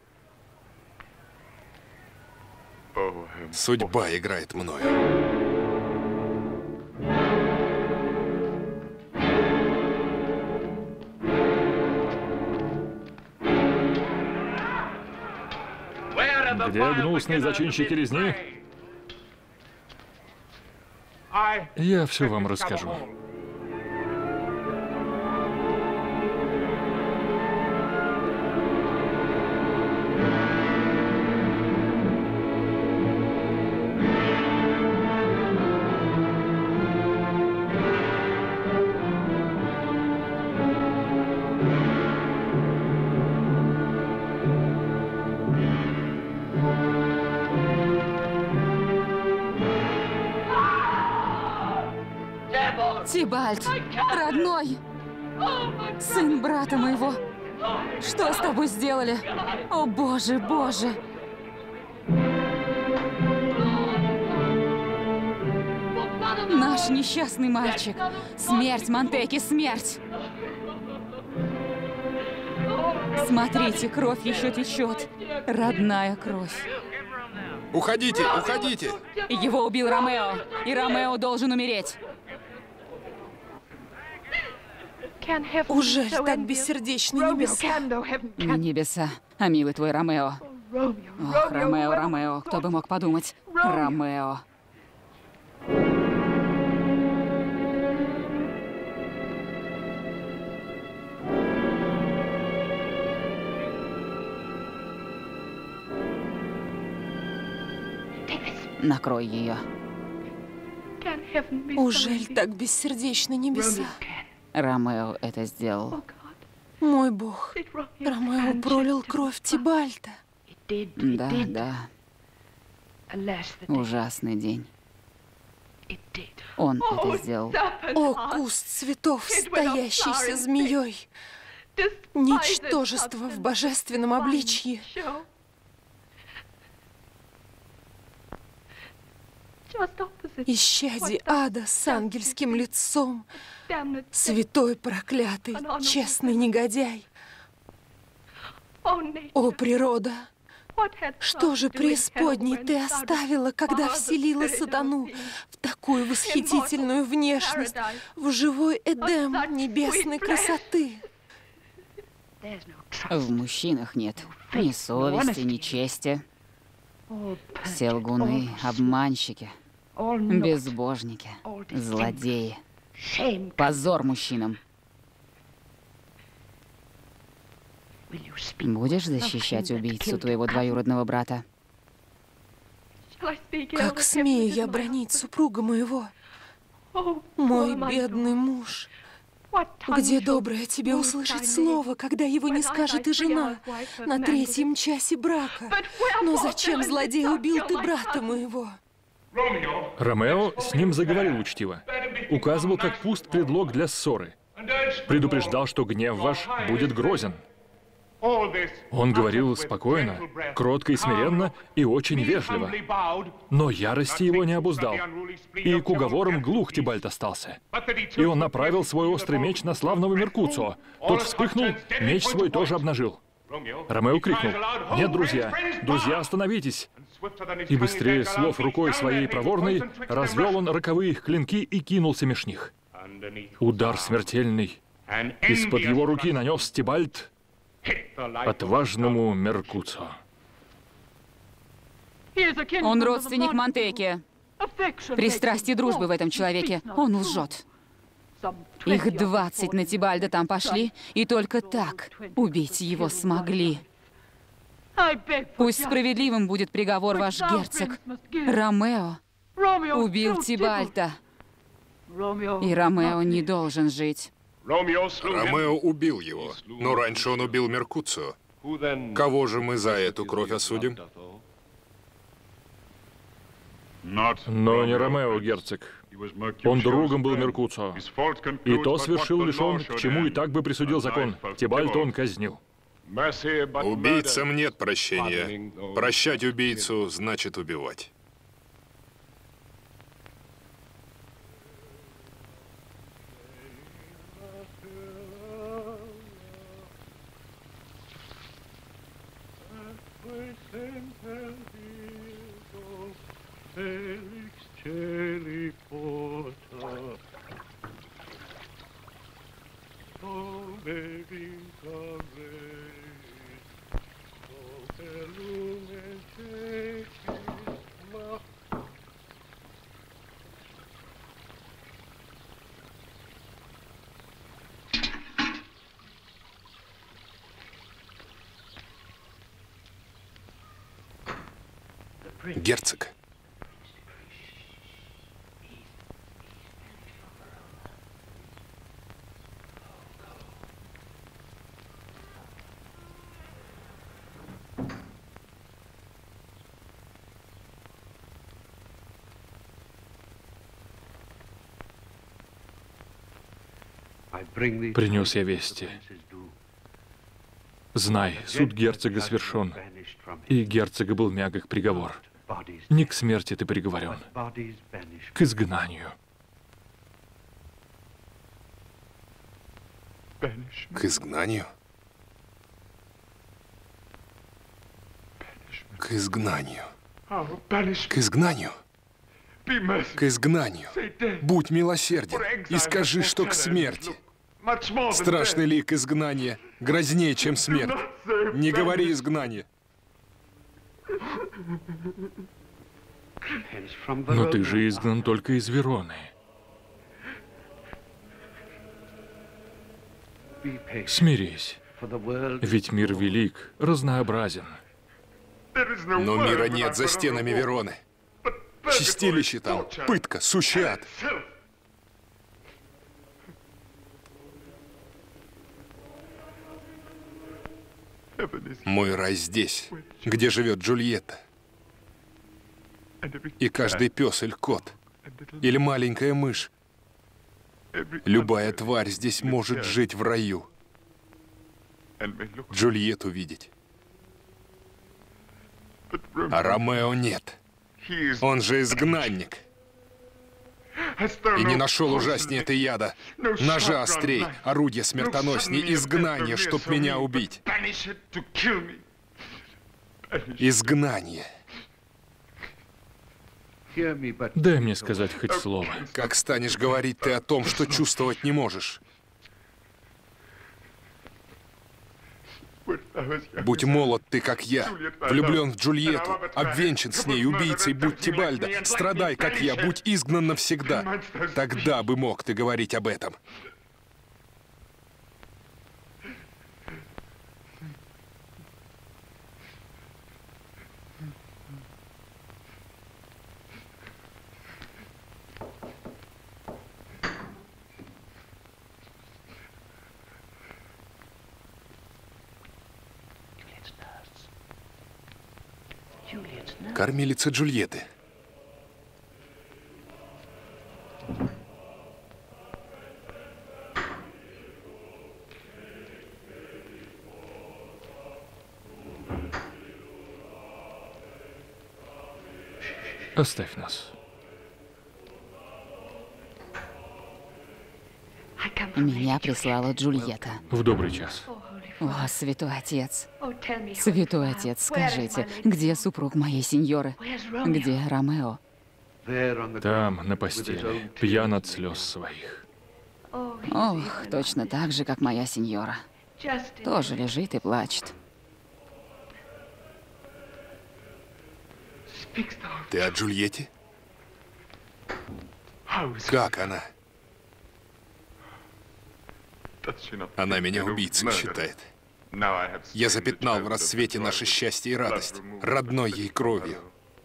Судьба играет мною. Где гнусные зачинщики резни? Я все вам расскажу. Тибальт, родной, сын брата моего, что с тобой сделали? О, Боже, Боже! Наш несчастный мальчик. Смерть, Монтеки, смерть! Смотрите, кровь еще течет. Родная кровь. Уходите, уходите! Его убил Ромео, и Ромео должен умереть. Ужель так бессердечны небеса? Не небеса, а милый твой Ромео. Ох, Ромео, Ромео, кто бы мог подумать? Ромео. Накрой ее. Ужель так бессердечны небеса? Ромео это сделал. Мой бог, Ромео пролил кровь Тибальта. Да, да. Ужасный день. Он это сделал. О, куст цветов, стоящийся змеей! Ничтожество в божественном обличье! Исчадие ада с ангельским лицом, святой проклятый, честный негодяй. О, природа! Что же преисподней ты оставила, когда вселила сатану в такую восхитительную внешность, в живой Эдем небесной красоты? В мужчинах нет ни совести, ни чести. Все лгуны, обманщики, безбожники, злодеи. Позор мужчинам. Будешь защищать убийцу твоего двоюродного брата? Как смею я бранить супруга моего? Мой бедный муж. Где доброе тебе услышать слово, когда его не скажет и жена на третьем часе брака? Но зачем, злодей, убил ты брата моего? Ромео с ним заговорил учтиво. Указывал, как пуст предлог для ссоры. Предупреждал, что гнев ваш будет грозен. Он говорил спокойно, кротко и смиренно, и очень вежливо. Но ярости его не обуздал. И к уговорам глух Тибальт остался. И он направил свой острый меч на славного Меркуцио. Тот вспыхнул, меч свой тоже обнажил. Ромео крикнул: «Нет, друзья! Друзья, остановитесь!» И быстрее слов рукой своей проворной развел он роковые их клинки и кинулся меж них. Удар смертельный из-под его руки нанес Тибальт отважному Меркуцио. Он родственник Монтеки. Пристрастие дружбы в этом человеке. Он лжет. Их 20 на Тибальда там пошли, и только так убить его смогли. Пусть справедливым будет приговор, ваш герцог. Ромео убил Тибальта. И Ромео не должен жить. Ромео убил его, но раньше он убил Меркуцио. Кого же мы за эту кровь осудим? Но не Ромео, герцог. Он другом был Меркуцио. И то совершил лишь он, к чему и так бы присудил закон. Тибальта он казнил. Убийцам нет прощения. Прощать убийцу значит убивать. Baby, come, oh, Герцог. Принес я вести. Знай, суд герцога свершен, и герцога был мягок приговор. Не к смерти ты приговорен, к изгнанию. К изгнанию? К изгнанию. К изгнанию? К изгнанию. Будь милосерден и скажи, что к смерти. Страшный лик изгнания грознее, чем смерть. Не говори изгнание. Но ты же изгнан только из Вероны. Смирись, ведь мир велик, разнообразен. Но мира нет за стенами Вероны. Чистилище там, пытка, сущий ад. Мой рай здесь, где живет Джульетта. И каждый пес или кот, или маленькая мышь. Любая тварь здесь может жить в раю. Джульетту видеть. А Ромео нет. Он же изгнанник. И не нашел ужаснее ты яда. Ножа острей, орудия смертоносней, изгнание, чтоб меня убить. Изгнание. Дай мне сказать хоть слово. Как станешь говорить ты о том, что чувствовать не можешь? Будь молод ты, как я, влюблен в Джульетту, обвенчан с ней, убийцей, будь Тибальдо, страдай, как я, будь изгнан навсегда. Тогда бы мог ты говорить об этом. Кормилица Джульетты. Оставь нас. Меня прислала Джульетта. В добрый час. О, святой отец. Святой отец, скажите, где супруг моей сеньоры? Где Ромео? Там, на постели, пьян от слез своих. Ох, точно так же, как моя сеньора. Тоже лежит и плачет. Ты о Джульетте? Как она? Она меня убийцей считает. Я запятнал в рассвете наше счастье и радость, родной ей кровью.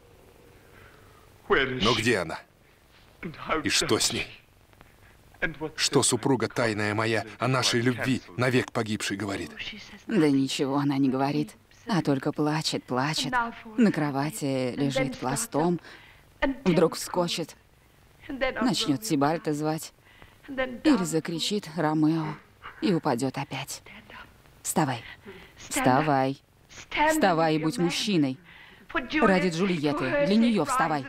Но где она? И что с ней? Что супруга тайная моя о нашей любви, навек погибшей, говорит? Да ничего она не говорит, а только плачет, плачет. На кровати лежит пластом, вдруг вскочит, начнет Тибальдо звать. Или закричит Ромео и упадет опять. Вставай, вставай, вставай и будь мужчиной. Ради Джульетты, для нее вставай.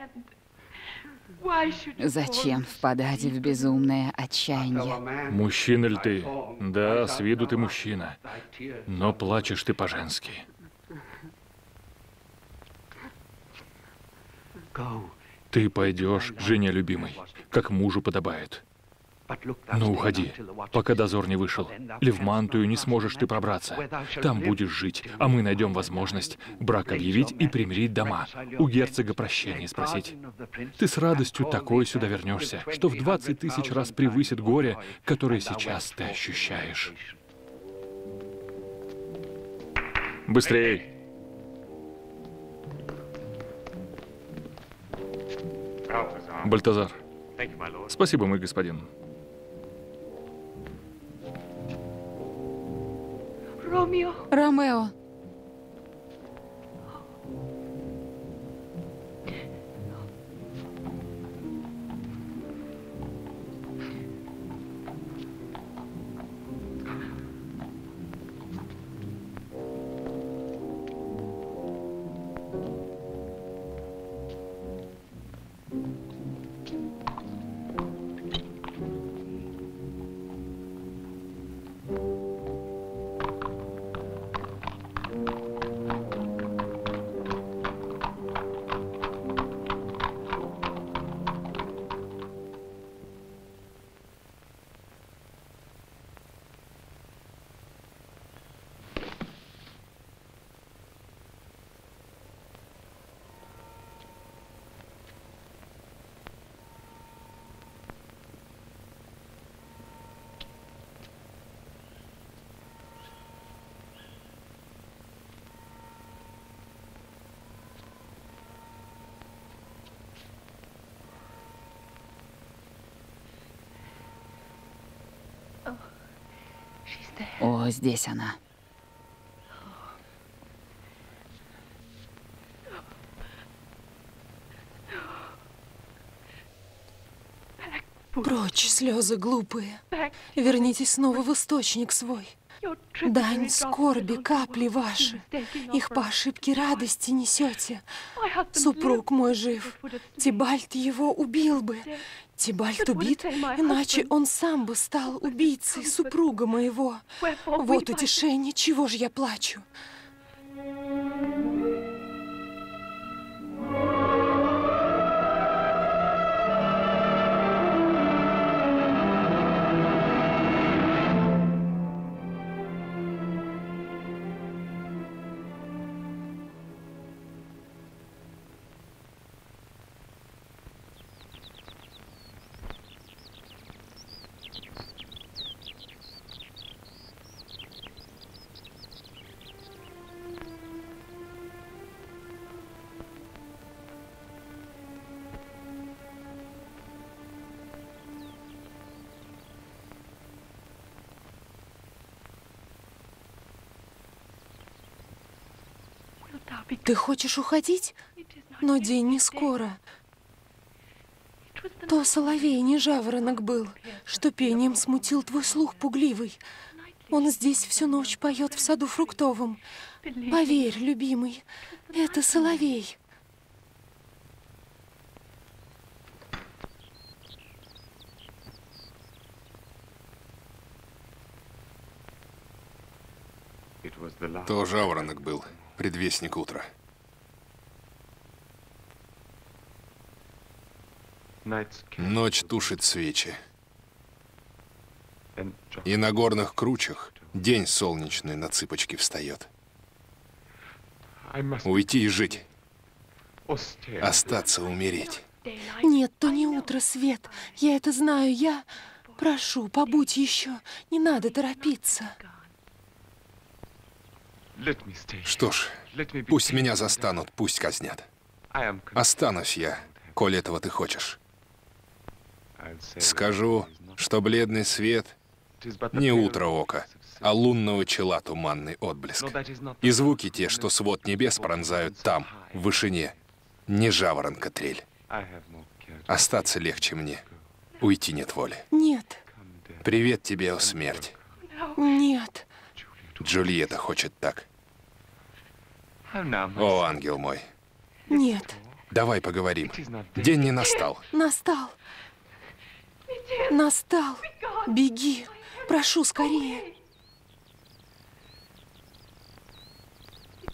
Зачем впадать в безумное отчаяние? Мужчина ли ты? Да, с виду ты мужчина. Но плачешь ты по-женски. Ты пойдешь к жене любимой, как мужу подобает. Ну, уходи, пока дозор не вышел. Или в Мантую не сможешь ты пробраться. Там будешь жить, а мы найдем возможность брак объявить и примирить дома. У герцога прощения спросить. Ты с радостью такой сюда вернешься, что в 20 000 раз превысит горе, которое сейчас ты ощущаешь. Быстрей! Бальтазар. Спасибо, мой господин. Ромео. О, здесь она. Прочь, слезы глупые. Вернитесь снова в источник свой. Дань скорби, капли ваши. Их по ошибке радости несете. Супруг мой жив. Тибальт его убил бы. Тибальт убит, иначе он сам бы стал убийцей супруга моего. Вот утешение, чего же я плачу? Ты хочешь уходить? Но день не скоро. То соловей, не жаворонок был, что пением смутил твой слух пугливый. Он здесь всю ночь поет в саду фруктовом. Поверь, любимый, это соловей. То жаворонок был, предвестник утра. Ночь тушит свечи, и на горных кручах день солнечный на цыпочки встает. Уйти и жить, остаться, умереть. Нет, то не утро, Свет. Я это знаю, я... Прошу, побудь еще. Не надо торопиться. Что ж, пусть меня застанут, пусть казнят. Останусь я, коль этого ты хочешь. Скажу, что бледный свет не утро ока, а лунного чела туманный отблеск. И звуки те, что свод небес пронзают там, в вышине, не жаворонка трель. Остаться легче мне, уйти нет воли. Нет. Привет тебе, о смерть. Нет. Джульетта хочет так. О, ангел мой. Нет. Давай поговорим. День не настал. Настал. Настал. Беги.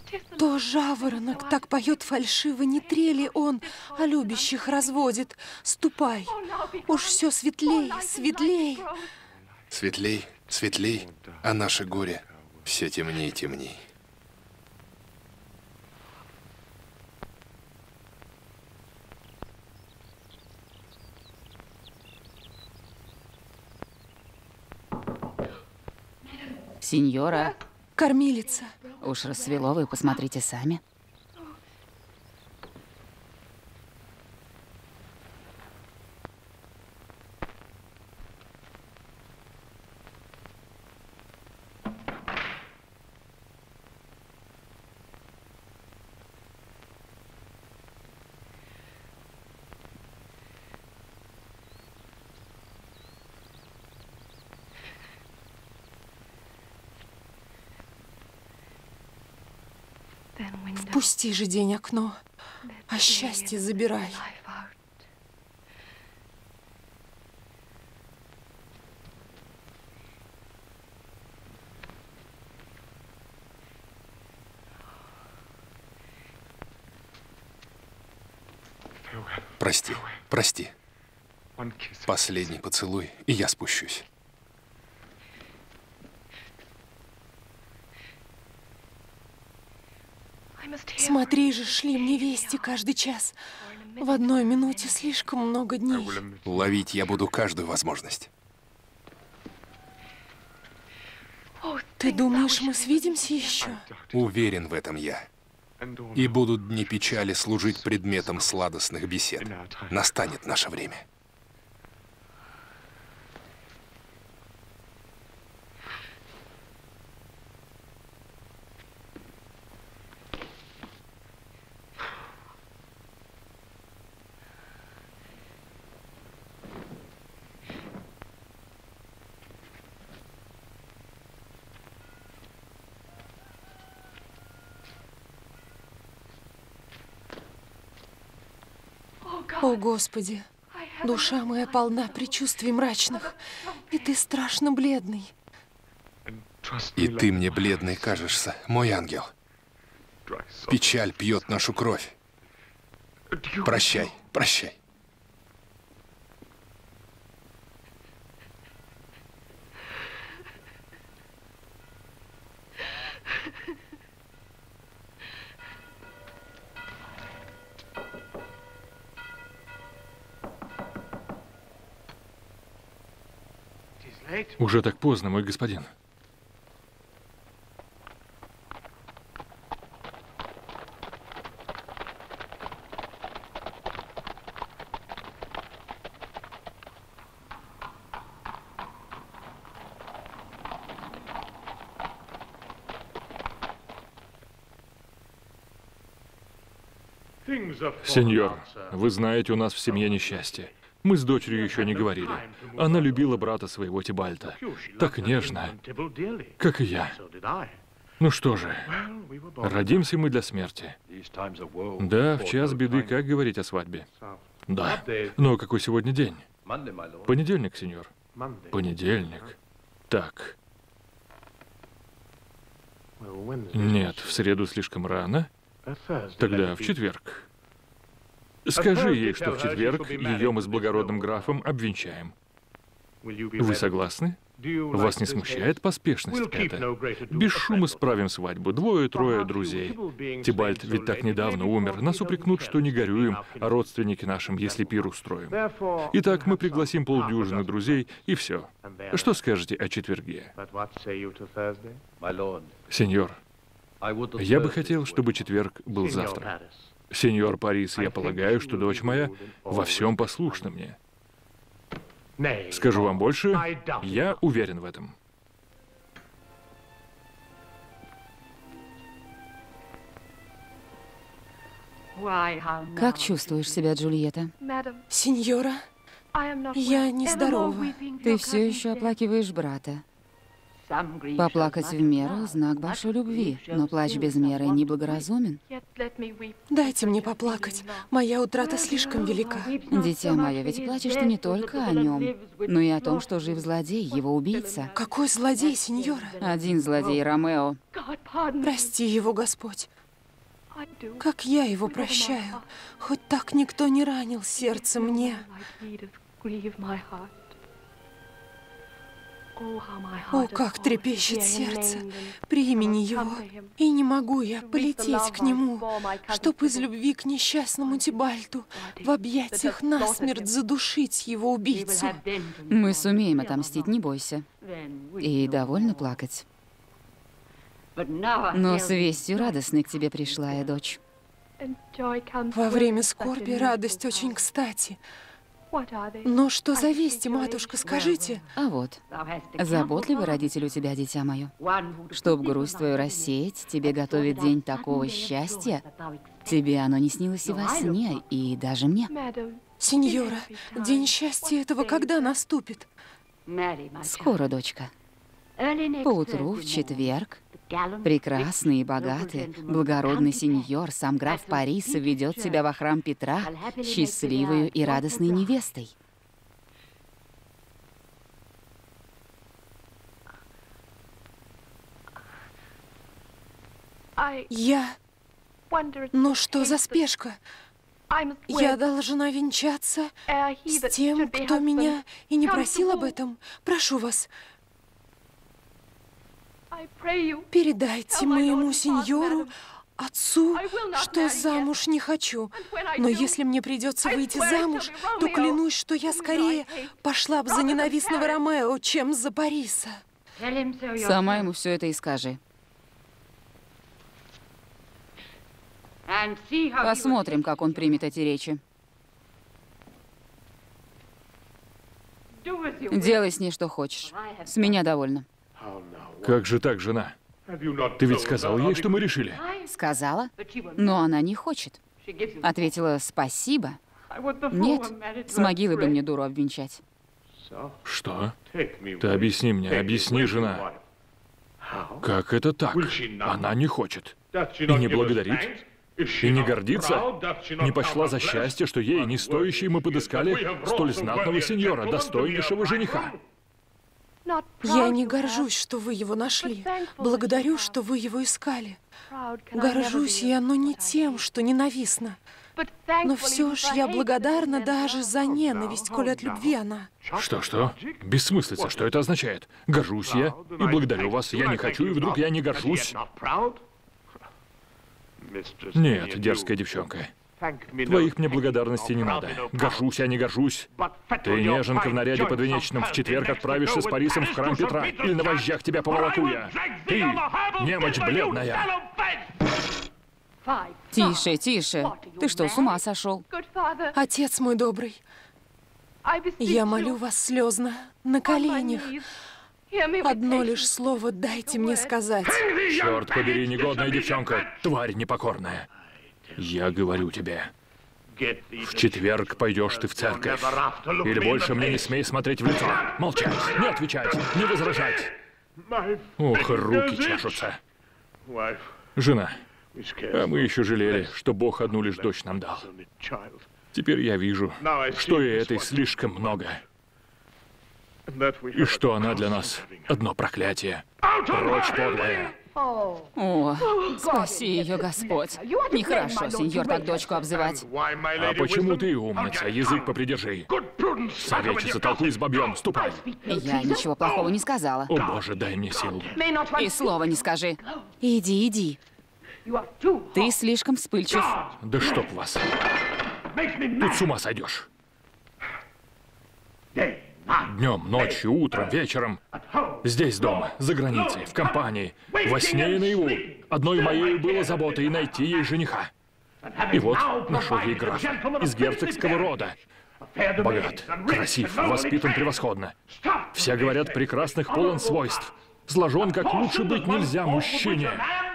То жаворонок так поет фальшиво, не трели он, а любящих разводит. Ступай, уж все светлей, светлей. Светлей, светлей, а наше горе все темней, темней. Сеньора, Кормилица. уж рассвело, вы посмотрите сами. Впусти же день окно, а счастье забирай. Прости, прости. Последний поцелуй, и я спущусь. Смотри же, шли мне вести каждый час. В одной минуте слишком много дней. Ловить я буду каждую возможность. Ты думаешь, мы свидимся еще? Уверен в этом я. И будут дни печали служить предметом сладостных бесед. Настанет наше время. О, Господи, душа моя полна предчувствий мрачных, и ты страшно бледный. И ты мне бледный кажешься, мой ангел. Печаль пьет нашу кровь. Прощай, прощай. Уже так поздно, мой господин. Сеньор, вы знаете, у нас в семье несчастье. Мы с дочерью еще не говорили. Она любила брата своего Тибальта. Так нежно, как и я. Ну что же, родимся мы для смерти. Да, в час беды, как говорить о свадьбе? Да. Но какой сегодня день? Понедельник, сеньор. Понедельник. Так. Нет, в среду слишком рано. Тогда в четверг. Скажи ей, что в четверг ее мы с благородным графом обвенчаем. Вы согласны? Вас не смущает поспешность эта? Без шума справим свадьбу. Двое-трое друзей. Тибальт ведь так недавно умер. Нас упрекнут, что не горюем, а родственники нашим, если пир устроим. Итак, мы пригласим полдюжины друзей, и все. Что скажете о четверге? Сеньор, я бы хотел, чтобы четверг был завтра. Сеньор Парис, я полагаю, что дочь моя во всем послушна мне. Скажу вам больше, я уверен в этом. Как чувствуешь себя, Джульетта? Сеньора, я нездорова. Ты все еще оплакиваешь брата. Поплакать в меру – знак большой любви, но плач без меры неблагоразумен. Дайте мне поплакать. Моя утрата слишком велика. Дитя мое, ведь плачешь ты не только о нем, но и о том, что жив злодей, его убийца. Какой злодей, сеньора? Один злодей, Ромео. Прости его, Господь. как я его прощаю. Хоть так никто не ранил сердце мне. О, как трепещет сердце при имени его. И не могу я полететь к нему, чтоб из любви к несчастному Тибальту в объятиях насмерть задушить его убийцу. Мы сумеем отомстить, не бойся. И довольно плакать. Но с вестью радостной к тебе пришла я, дочь. Во время скорби радость очень кстати. Но что за вести, матушка, скажите? А вот, заботливый родитель у тебя, дитя мое. Чтоб грусть твою рассеять, тебе готовит день такого счастья. Тебе оно не снилось и во сне, и даже мне. Сеньора, день счастья этого когда наступит? Скоро, дочка. Поутру, в четверг, прекрасный и богатый, благородный сеньор, сам граф Парис, ведет тебя во храм Петра счастливою и радостной невестой. Но что за спешка? Я должна венчаться с тем, кто меня и не просил об этом. Прошу вас, передайте моему сеньору, отцу, что замуж не хочу. Но если мне придется выйти замуж, то клянусь, что я скорее пошла бы за ненавистного Ромео, чем за Париса. Сама ему все это и скажи. Посмотрим, как он примет эти речи. Делай с ней что хочешь. С меня довольно. Как же так, жена? Ты ведь сказал ей, что мы решили? Сказала, но она не хочет. Ответила спасибо. Нет, с могилы бы мне дуру обвенчать. Что? Ты объясни мне, объясни, жена. Как это так? Она не хочет. И не благодарит? И не гордится? Не пошла за счастье, что ей, не стоящей, мы подыскали столь знатного сеньора, достойнейшего жениха? Я не горжусь, что вы его нашли. Благодарю, что вы его искали. Горжусь я, но не тем, что ненавистна. Но все ж я благодарна даже за ненависть, коль от любви она. Что? Бессмыслица, что это означает? Горжусь я и благодарю вас. Я не хочу, и вдруг я не горжусь. Нет, дерзкая девчонка. Твоих мне благодарностей не надо. Горжусь я, не горжусь. Ты, неженка в наряде подвенечном, в четверг отправишься с Парисом в храм Петра, или на вожжах тебя поволоку я. Ты, немочь бледная. Тише, тише. Ты что, с ума сошел? Отец мой добрый, я молю вас слезно, на коленях. Одно лишь слово дайте мне сказать. Черт побери, негодная девчонка, тварь непокорная. Я говорю тебе, в четверг пойдешь ты в церковь. Или больше мне не смей смотреть в лицо. Молчать, не отвечать, не возражать. Ох, руки чешутся. Жена, а мы еще жалели, что Бог одну лишь дочь нам дал. Теперь я вижу, что и этой слишком много. И что она для нас одно проклятие. Прочь, подлая. О, спаси ее, Господь. Нехорошо, сеньор, так дочку обзывать. А почему ты, умница, язык попридержи? Советчица, толкуй с бабьем, ступай. Я ничего плохого не сказала. О, Боже, дай мне силу. И слова не скажи. Иди. Ты слишком вспыльчив. Да чтоб вас. Тут с ума сойдешь. Днем, ночью, утром, вечером. Здесь дома, за границей, в компании, во сне и наяву. Одной моей было заботой найти ей жениха. И вот нашел ей графа из герцогского рода. Богат, красив, воспитан превосходно. Все говорят, прекрасных полон свойств. Сложен, как лучше быть нельзя мужчине.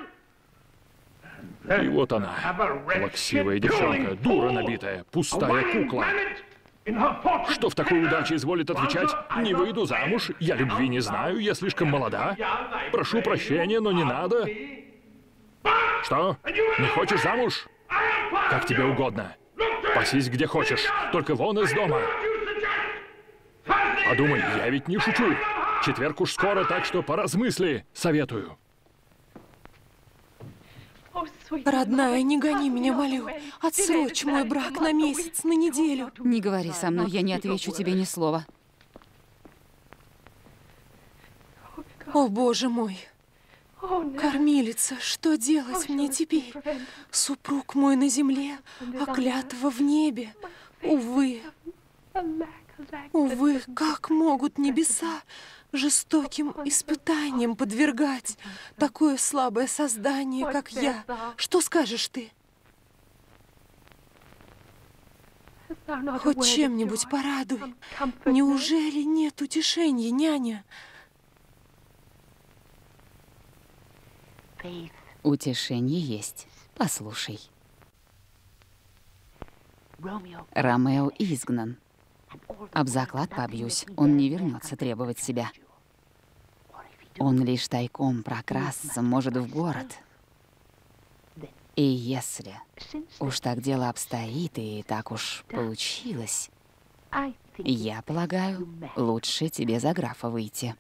И вот она, плаксивая девчонка, дура набитая, пустая кукла. Что в такой удаче изволит отвечать? Не выйду замуж, я любви не знаю, я слишком молода. Прошу прощения, но не надо. Что? Не хочешь замуж? Как тебе угодно. Пасись где хочешь, только вон из дома. Подумай, я ведь не шучу. Четверг уж скоро, так что поразмысли, советую. Родная, не гони меня, молю. Отсрочь мой брак на месяц, на неделю. Не говори со мной, я не отвечу тебе ни слова. О, Боже мой! Кормилица, что делать мне теперь? Супруг мой на земле, а клятва в небе. Увы, увы, как могут небеса жестоким испытаниям подвергать такое слабое создание, как я? Что скажешь ты? Хоть чем-нибудь порадуй. Неужели нет утешения, няня? Утешение есть. Послушай. Ромео изгнан. Об заклад побьюсь, он не вернется требовать себя. Он лишь тайком прокрасться может в город. И если уж так дело обстоит, и так уж получилось, я полагаю, лучше тебе за графа выйти.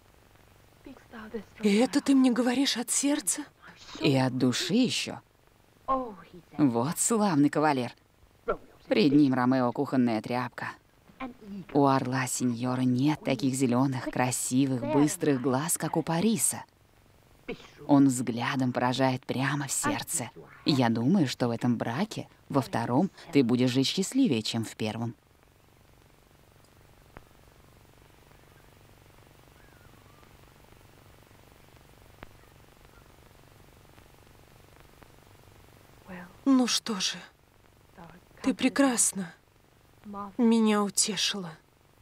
И это ты мне говоришь от сердца? И от души еще. Вот славный кавалер. Пред ним Ромео кухонная тряпка. У орла сеньора нет таких зеленых, красивых, быстрых глаз, как у Париса. Он взглядом поражает прямо в сердце. Я думаю, что в этом браке, во втором, ты будешь жить счастливее, чем в первом. Ну что же, ты прекрасна. Меня утешила.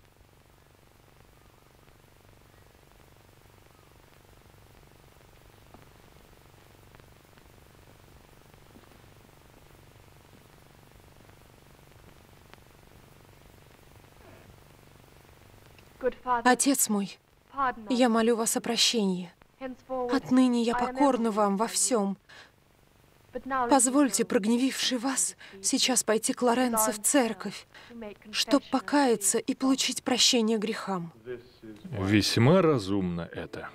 Отец мой, я молю вас о прощении. Отныне я покорна вам во всем. Позвольте, прогневивший вас, сейчас пойти к Лоренцо в церковь, чтоб покаяться и получить прощение грехам. Весьма разумно это.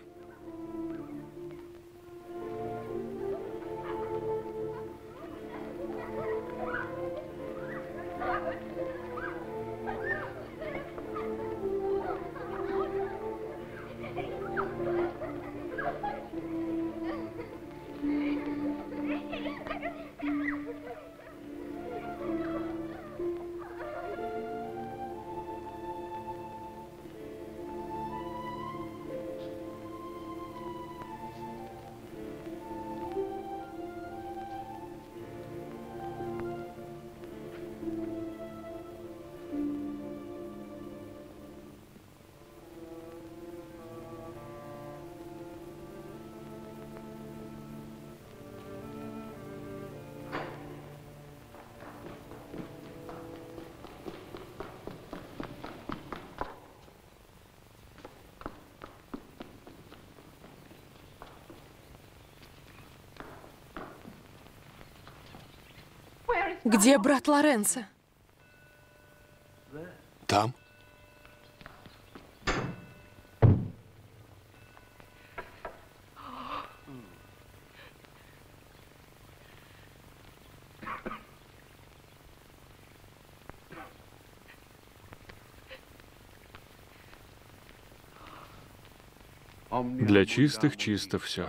Где брат Лоренцо? Там? Для чистых чисто все.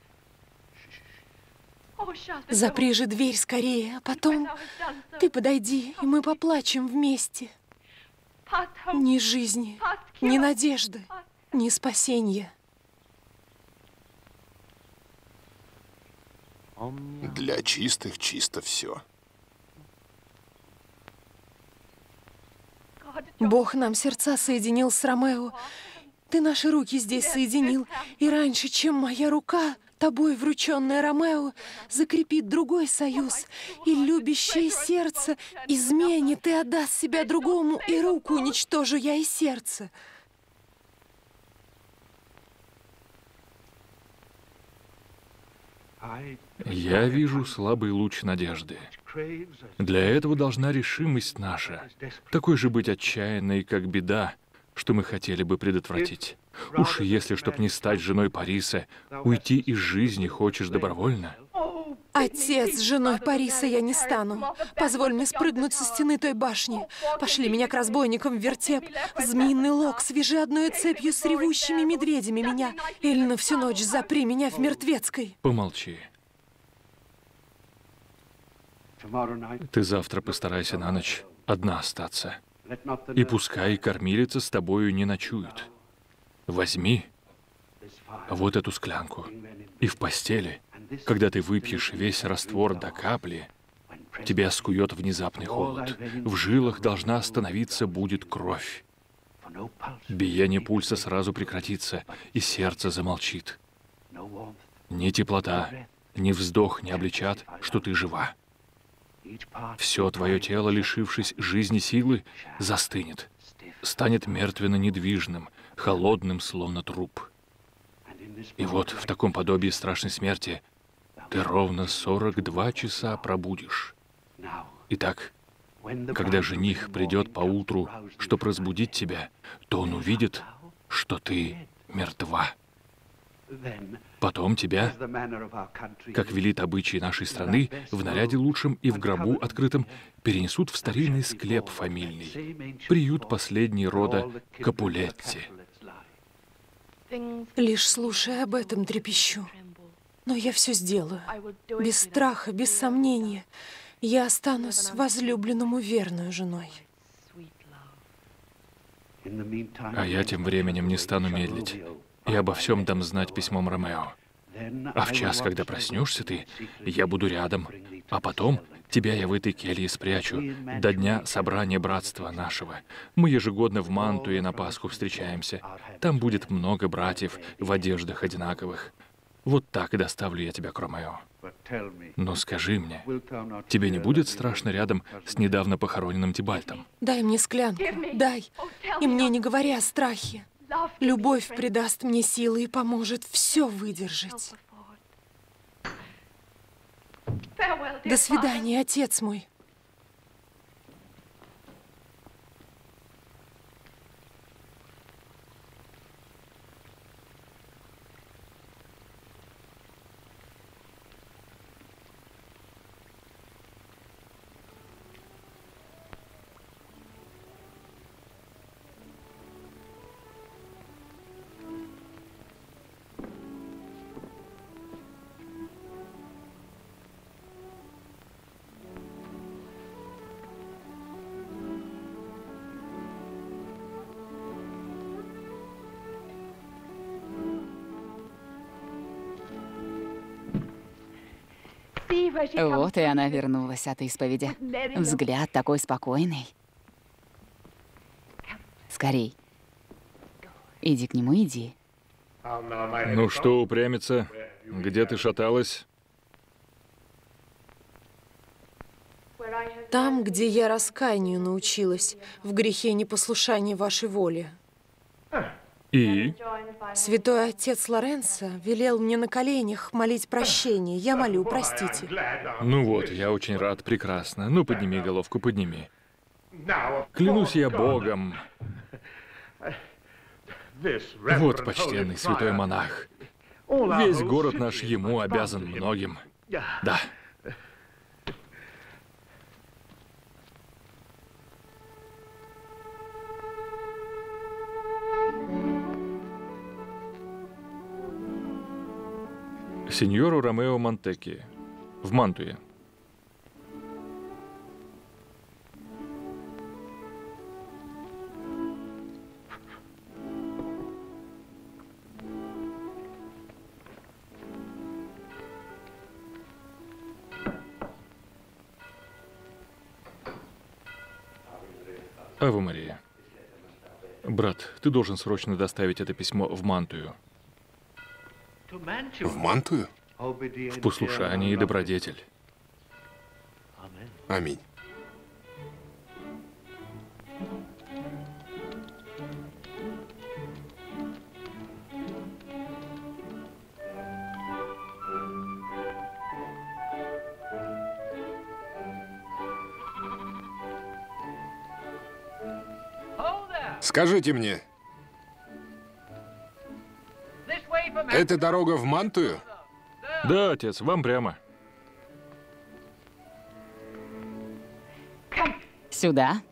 Запри же дверь скорее, а потом ты подойди, и мы поплачем вместе. Ни жизни, ни надежды, ни спасения. Для чистых чисто все. Бог нам сердца соединил с Ромео. Ты наши руки здесь соединил, и раньше, чем моя рука, тобой врученная Ромео, закрепит другой союз, и любящее сердце изменит и отдаст себя другому, и руку уничтожу я и сердце. Я вижу слабый луч надежды. Для этого должна решимость наша, такой же быть отчаянной, как беда, что мы хотели бы предотвратить. Уж если, чтоб не стать женой Париса, уйти из жизни хочешь добровольно? Отец, с женой Париса я не стану. Позволь мне спрыгнуть со стены той башни. Пошли меня к разбойникам в вертеп. Змеиный лог, свяжи одной цепью с ревущими медведями меня. Или на всю ночь запри меня в мертвецкой. Помолчи. Ты завтра постарайся на ночь одна остаться. И пускай кормилица с тобою не ночует. Возьми вот эту склянку. И в постели, когда ты выпьешь весь раствор до капли, тебя скует внезапный холод. В жилах должна остановиться будет кровь. Биение пульса сразу прекратится, и сердце замолчит. Ни теплота, ни вздох не обличат, что ты жива. Все твое тело, лишившись жизни силы, застынет, станет мертвенно-недвижным, холодным, словно труп. И вот в таком подобии страшной смерти ты ровно 42 часа пробудешь. Итак, когда жених придет поутру, чтоб разбудить тебя, то он увидит, что ты мертва. Потом тебя, как велит обычай нашей страны, в наряде лучшем и в гробу открытом перенесут в старинный склеп фамильный, приют последней рода Капулетти. Лишь слушая об этом, трепещу. Но я все сделаю. Без страха, без сомнения. Я останусь возлюбленному верную женой. А я тем временем не стану медлить. И обо всем дам знать письмом Ромео. А в час, когда проснешься ты, я буду рядом. А потом тебя я в этой келье спрячу до дня собрания братства нашего. Мы ежегодно в Мантуе на Пасху встречаемся. Там будет много братьев в одеждах одинаковых. Вот так и доставлю я тебя к Ромео. Но скажи мне, тебе не будет страшно рядом с недавно похороненным Тибальтом? Дай мне склянку, дай. И мне не говори о страхе. Любовь придаст мне силы и поможет все выдержать. До свидания, отец мой. Вот и она вернулась от исповеди. Взгляд такой спокойный. Скорей. Иди к нему, иди. Ну что, упрямится? Где ты шаталась? Там, где я раскаянию научилась, в грехе непослушания вашей воли. И? Святой отец Лоренцо велел мне на коленях молить прощения. Я молю, простите. Ну вот, я очень рад, прекрасно. Ну, подними головку, подними. Клянусь я Богом. Вот почтенный святой монах. Весь город наш ему обязан многим. Да. Сеньору Ромео Монтекки, в Мантуе. Аве Мария. Брат, ты должен срочно доставить это письмо в Мантую. В Мантую? В послушании и добродетель. Аминь. Скажите мне, эта дорога в Мантую? Да, отец, вам прямо. Сюда.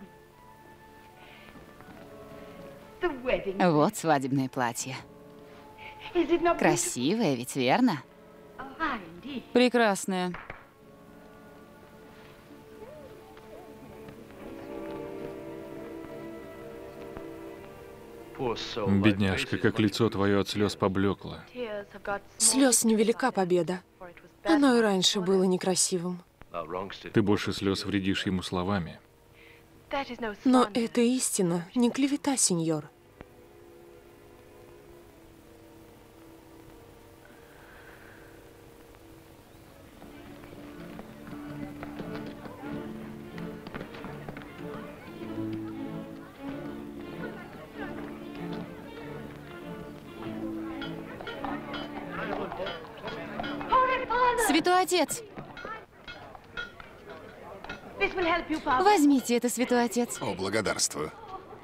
Вот свадебное платье. Красивое ведь, верно? Прекрасное. Бедняжка, как лицо твое от слез поблекло. Слез невелика победа. Оно и раньше было некрасивым. Ты больше слез вредишь ему словами. Но это истина, не клевета, сеньор. Святой Отец! Возьмите это, Святой Отец. О, благодарствую.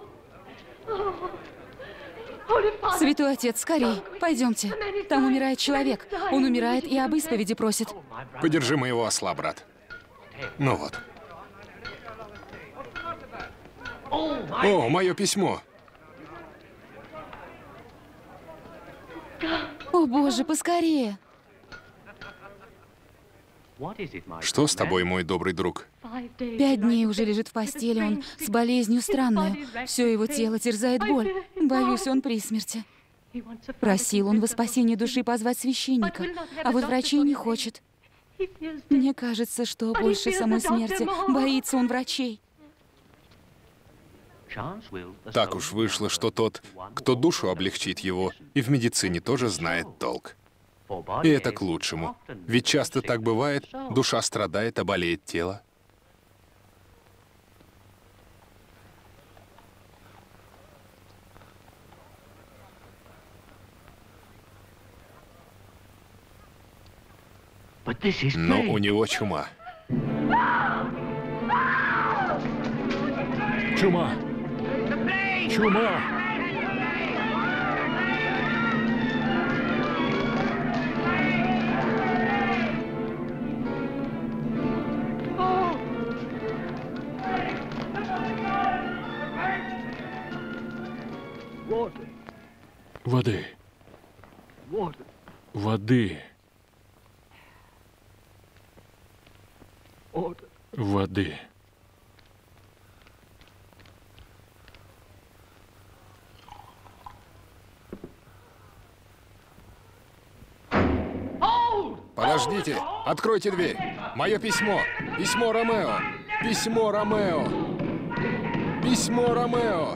Святой Отец, скорей, пойдемте. Там умирает человек. Он умирает и об исповеди просит. Подержи моего осла, брат. Ну вот. О, мое письмо. О, Боже, поскорее. Что с тобой, мой добрый друг? 5 дней уже лежит в постели, он с болезнью странную. Все его тело терзает боль. Боюсь, он при смерти. Просил он во спасение души позвать священника, а вот врачей не хочет. Мне кажется, что больше самой смерти боится он врачей. Так уж вышло, что тот, кто душу облегчит его, и в медицине тоже знает толк. И это к лучшему. Ведь часто так бывает, душа страдает, а болеет тело. Но у него чума. Чума! Чума! Воды. Воды. Воды. Подождите! Откройте дверь! Мое письмо! Письмо Ромео! Письмо Ромео! Письмо Ромео!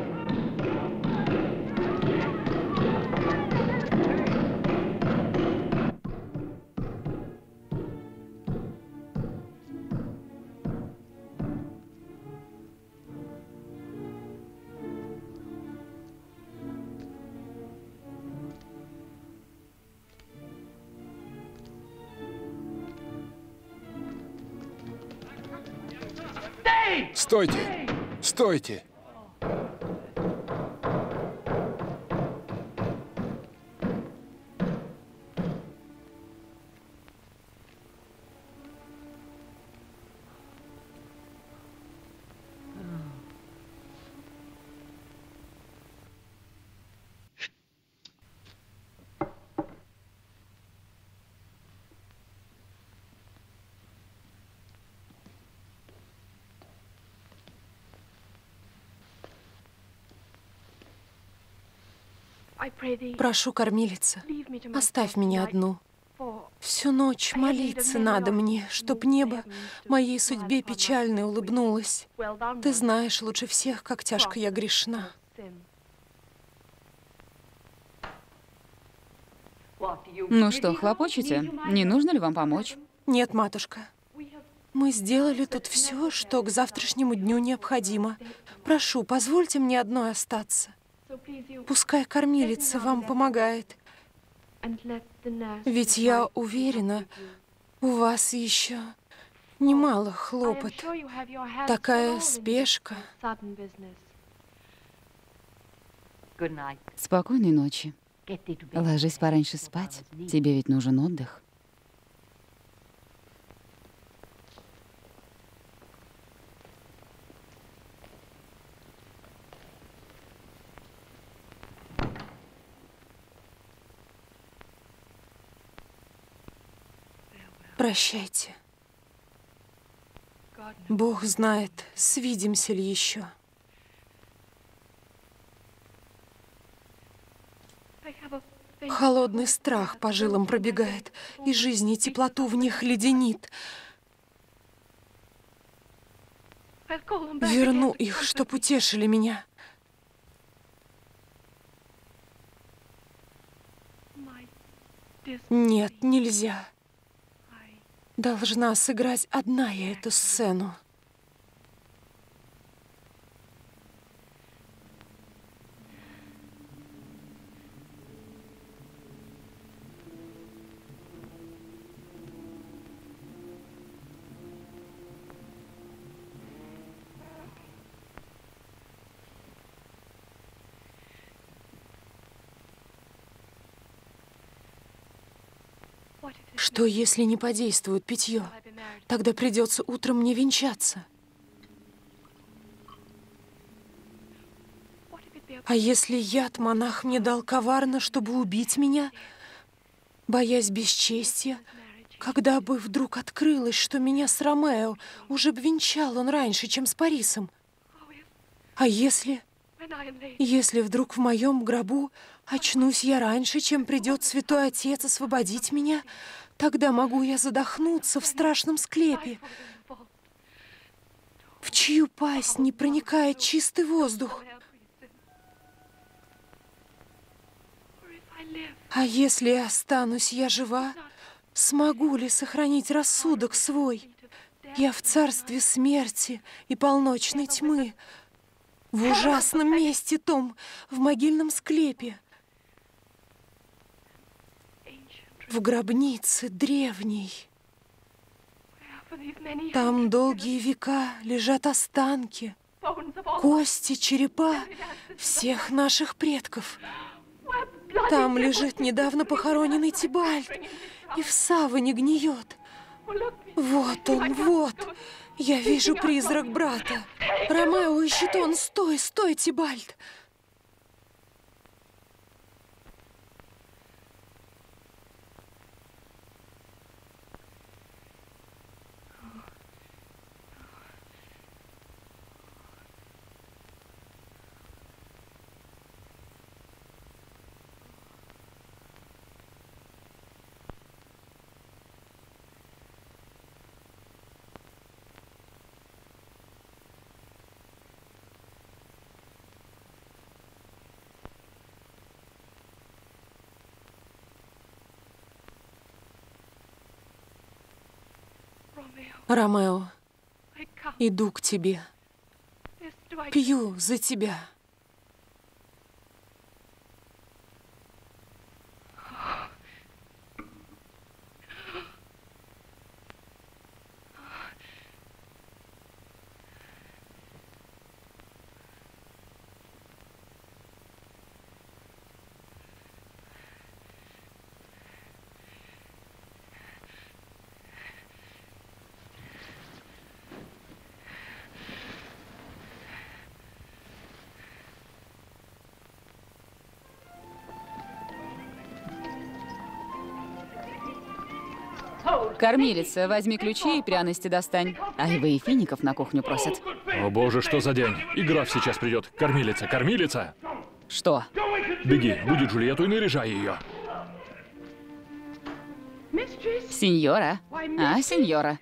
Стойте! Стойте! Прошу, кормилица, оставь меня одну. Всю ночь молиться надо мне, чтоб небо моей судьбе печальной улыбнулось. Ты знаешь лучше всех, как тяжко я грешна. Ну что, хлопочете? Не нужно ли вам помочь? Нет, матушка. Мы сделали тут все, что к завтрашнему дню необходимо. Прошу, позвольте мне одной остаться. Пускай кормилица вам помогает. Ведь я уверена, у вас еще немало хлопот. Такая спешка. Спокойной ночи. Ложись пораньше спать. Тебе ведь нужен отдых. Прощайте. Бог знает, свидимся ли еще. Холодный страх по жилам пробегает, и жизнь и теплоту в них леденит. Верну их, чтоб утешили меня. Нет, нельзя. Должна сыграть одна я эту сцену. Что, если не подействует питье? Тогда придется утром мне венчаться. А если яд монах мне дал коварно, чтобы убить меня, боясь бесчестия, когда бы вдруг открылось, что меня с Ромео уже б венчал он раньше, чем с Парисом? А если вдруг в моем гробу очнусь я раньше, чем придет Святой Отец освободить меня, тогда могу я задохнуться в страшном склепе, в чью пасть не проникает чистый воздух. А если останусь я жива, смогу ли сохранить рассудок свой? Я в царстве смерти и полночной тьмы, в ужасном месте том, в могильном склепе, в гробнице древней. Там долгие века лежат останки, кости, черепа всех наших предков. Там лежит недавно похороненный Тибальт, и в саване гниет. Вот он, вот. Я вижу призрак брата. Ромео и Щитон, стой, стой, Тибальт. Ромео, иду к тебе. Пью за тебя. Кормилица, возьми ключи и пряности достань. Айвы и фиников на кухню просят. О боже, что за день? И граф сейчас придет. Кормилица, кормилица! Что? Беги, буди Джульетту и наряжай ее. Сеньора? А, сеньора?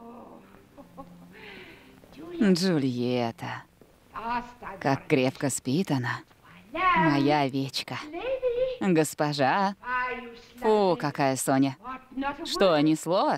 Джульетта. Как крепко спит она. Моя овечка. Госпожа. Фу, какая Соня. Что, ни слова?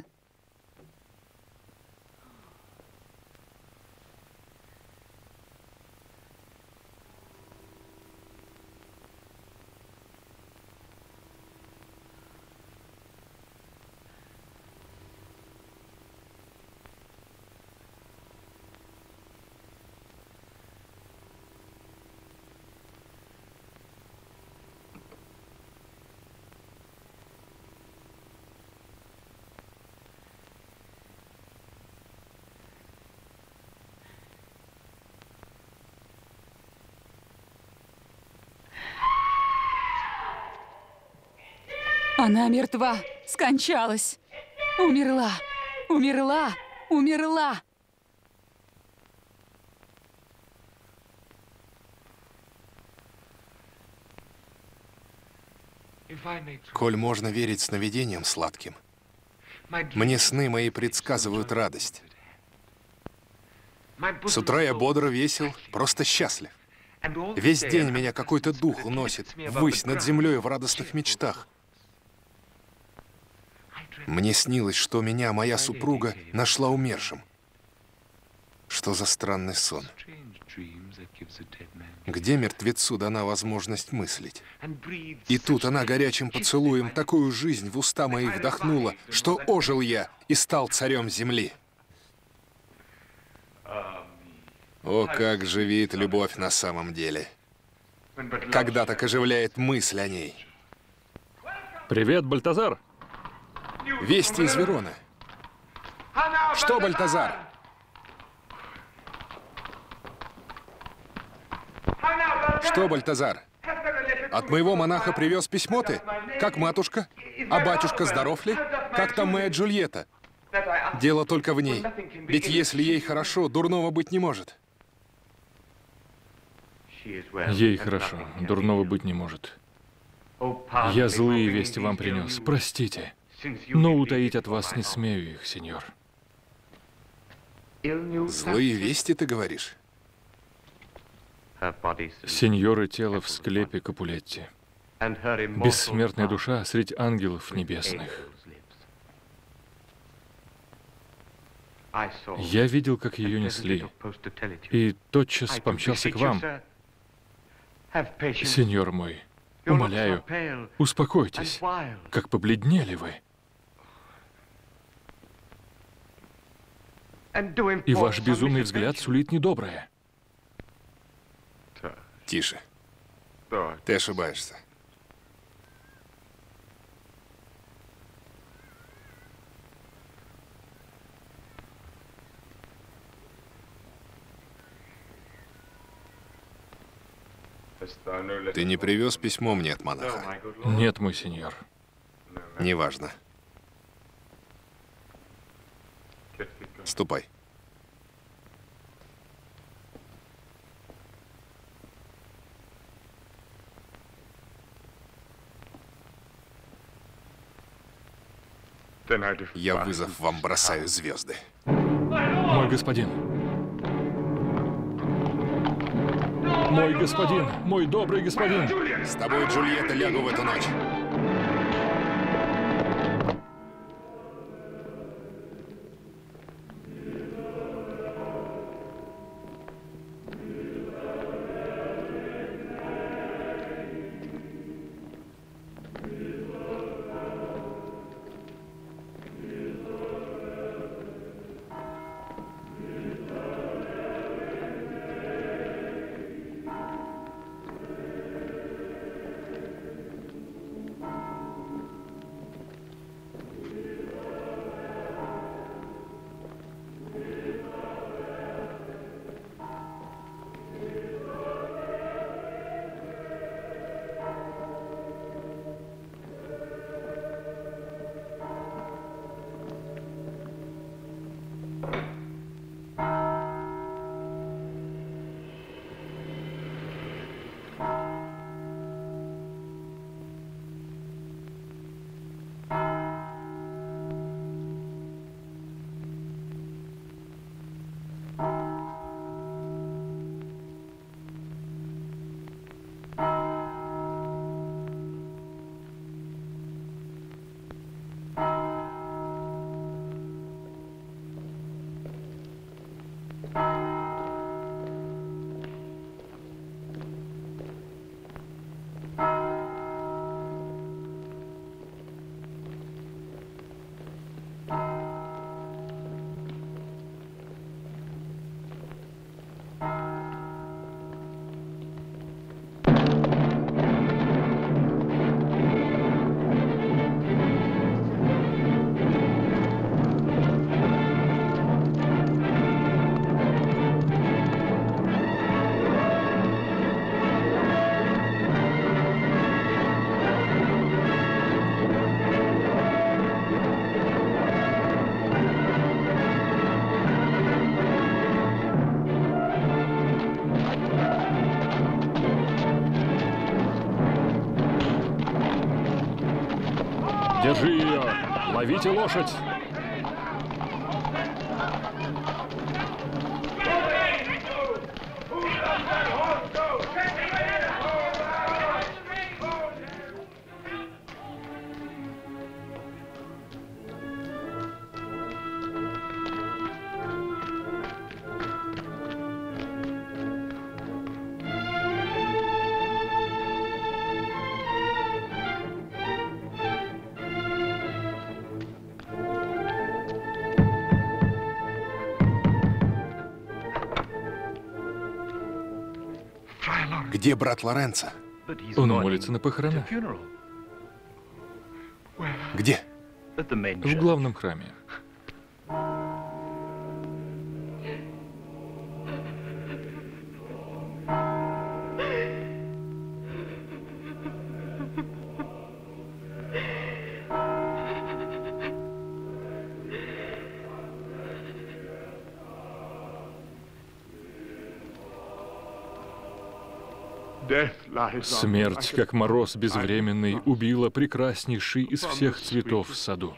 Она мертва, скончалась. Умерла! Умерла! Умерла! Коль можно верить сновидениям сладким, мне сны мои предсказывают радость. С утра я бодро, весел, просто счастлив. Весь день меня какой-то дух уносит ввысь над землей в радостных мечтах. Мне снилось, что меня моя супруга нашла умершим. Что за странный сон? Где мертвецу дана возможность мыслить? И тут она горячим поцелуем такую жизнь в уста мои вдохнула, что ожил я и стал царем земли. О, как живит любовь на самом деле. Когда так оживляет мысль о ней. Привет, Бальтазар. Вести из Вероны. Что, Бальтазар? Что, Бальтазар? От моего монаха привез письмо ты? Как матушка? А батюшка здоров ли? Как там моя Джульетта? Дело только в ней. Ведь если ей хорошо, дурного быть не может. Ей хорошо, дурного быть не может. Я злые вести вам принес, простите. Но утаить от вас не смею их, сеньор. Злые вести, ты говоришь? Сеньоры тело в склепе Капулетти. Бессмертная душа средь ангелов небесных. Я видел, как ее несли, и тотчас помчался к вам. Сеньор мой, умоляю, успокойтесь, как побледнели вы. И ваш безумный взгляд сулит недоброе. Тише. Ты ошибаешься. Ты не привез письмо мне от монаха? Нет, мой сеньор. Неважно. Ступай. Я вызов вам бросаю, звезды. Мой господин. Мой господин, мой добрый господин. С тобой, Джульетта, лягу в эту ночь. Держи ее! Ловите лошадь! Где брат Лоренцо? Он молится на похоронах. Где? В главном храме. Смерть, как мороз безвременный, убила прекраснейший из всех цветов в саду.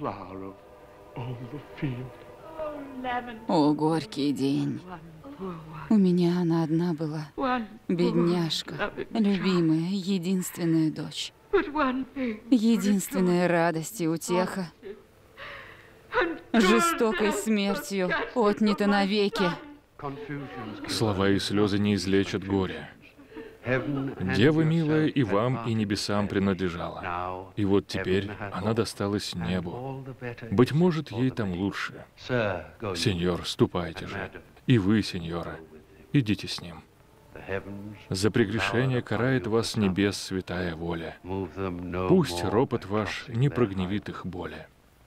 О, горький день. У меня она одна была. Бедняжка, любимая, единственная дочь. Единственная радость и утеха. Жестокой смертью отнята навеки. Слова и слезы не излечат горя. Дева милая и вам, и небесам принадлежала. И вот теперь она досталась небу. Быть может, ей там лучше. Сеньор, ступайте же. И вы, сеньора, идите с ним. За прегрешение карает вас с небес святая воля. Пусть ропот ваш не прогневит их боли.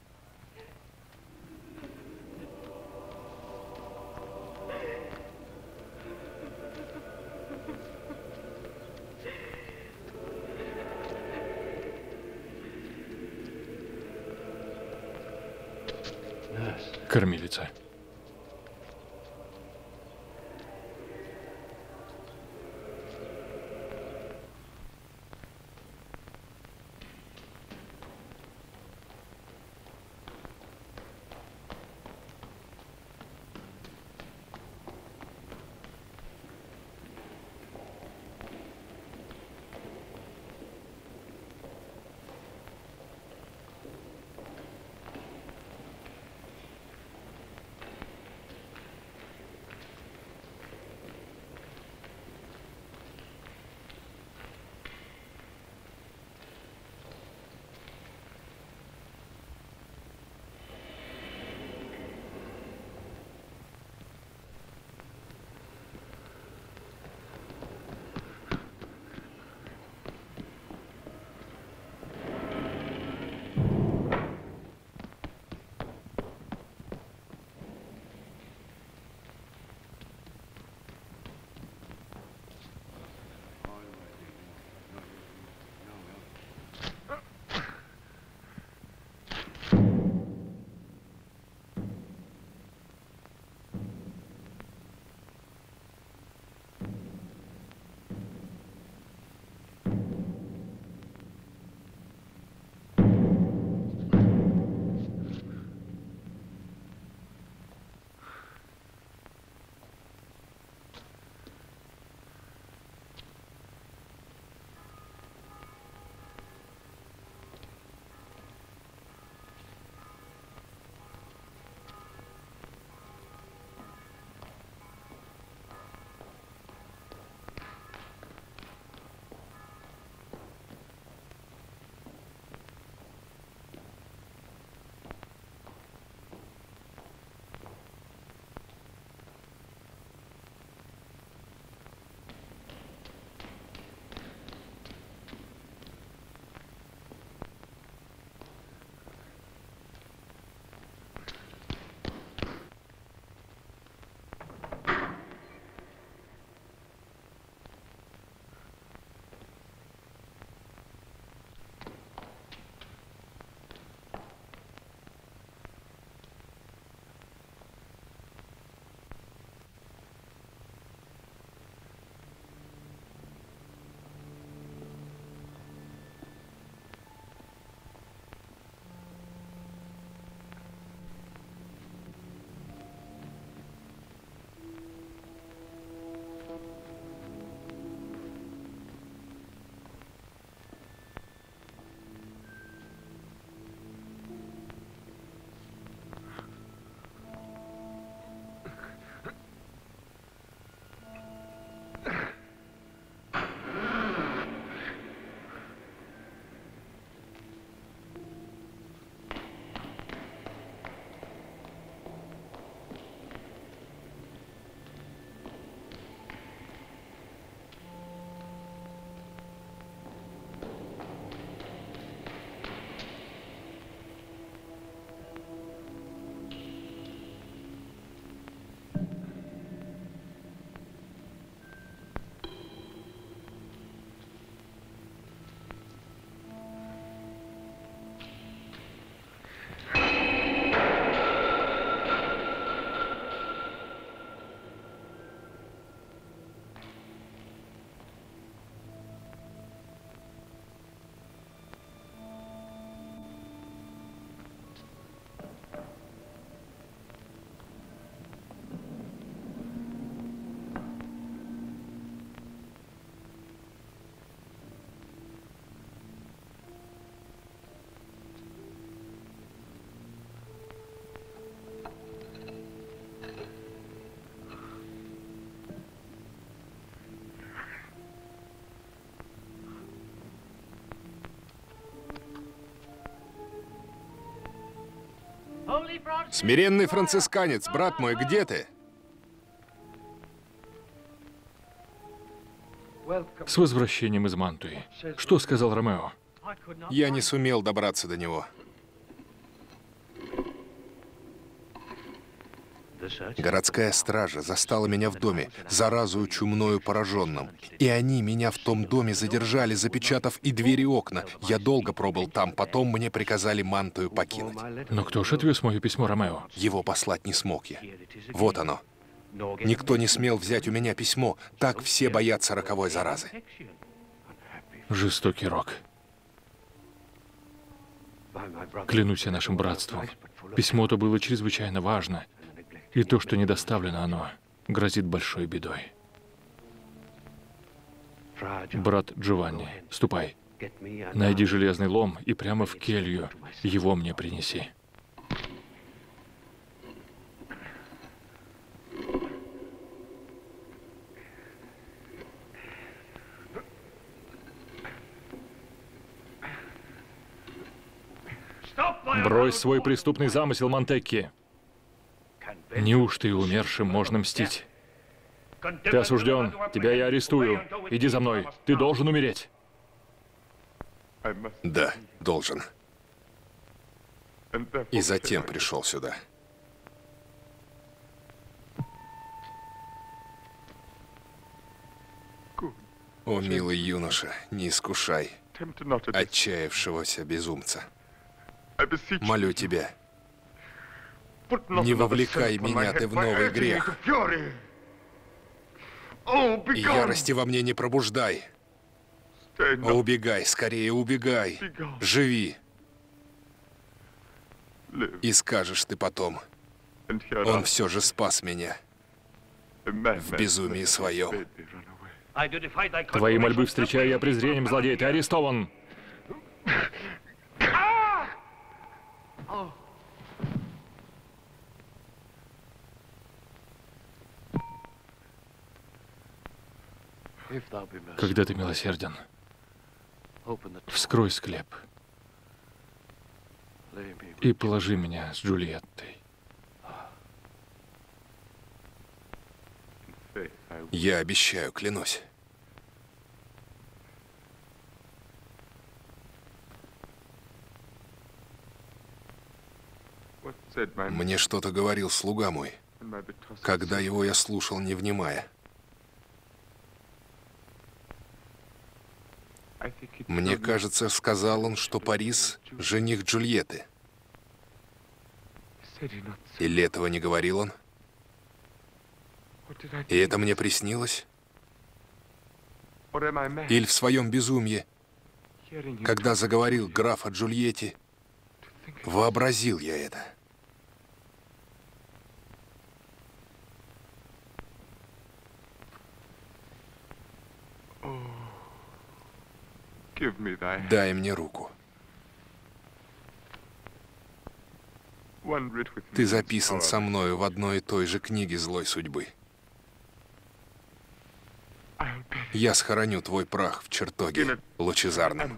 Кормилица. Смиренный францисканец, брат мой, где ты? С возвращением из Мантуи. Что сказал Ромео? Я не сумел добраться до него. Городская стража застала меня в доме, заразою чумною пораженным. И они меня в том доме задержали, запечатав и двери, и окна. Я долго пробыл там, потом мне приказали Мантую покинуть. Но кто же отвез мое письмо Ромео? Его послать не смог я. Вот оно. Никто не смел взять у меня письмо. Так все боятся роковой заразы. Жестокий рок. Клянусь я нашим братством. Письмо-то было чрезвычайно важно. И то, что не доставлено оно, грозит большой бедой. Брат Джованни, ступай. Найди железный лом и прямо в келью его мне принеси. Брось свой преступный замысел, Монтекки. Неужто и умершим можно мстить? Ты осужден, тебя я арестую. Иди за мной, ты должен умереть. Да, должен. И затем пришел сюда. О, милый юноша, не искушай отчаявшегося безумца. Молю тебя, не вовлекай меня ты в новый грех. И ярости во мне не пробуждай. Убегай, скорее убегай. Живи. И скажешь ты потом, он все же спас меня в безумии своем. Твои мольбы встречаю я презрением, злодей, ты арестован. Когда ты милосерден, вскрой склеп и положи меня с Джульеттой. Я обещаю, клянусь. Мне что-то говорил слуга мой, когда его я слушал, не внимая. Мне кажется, сказал он, что Парис — жених Джульетты. Или этого не говорил он? И это мне приснилось? Или в своем безумии, когда заговорил граф о Джульетте, вообразил я это? Дай мне руку. Ты записан со мною в одной и той же книге злой судьбы. Я схороню твой прах в чертоге лучезарном.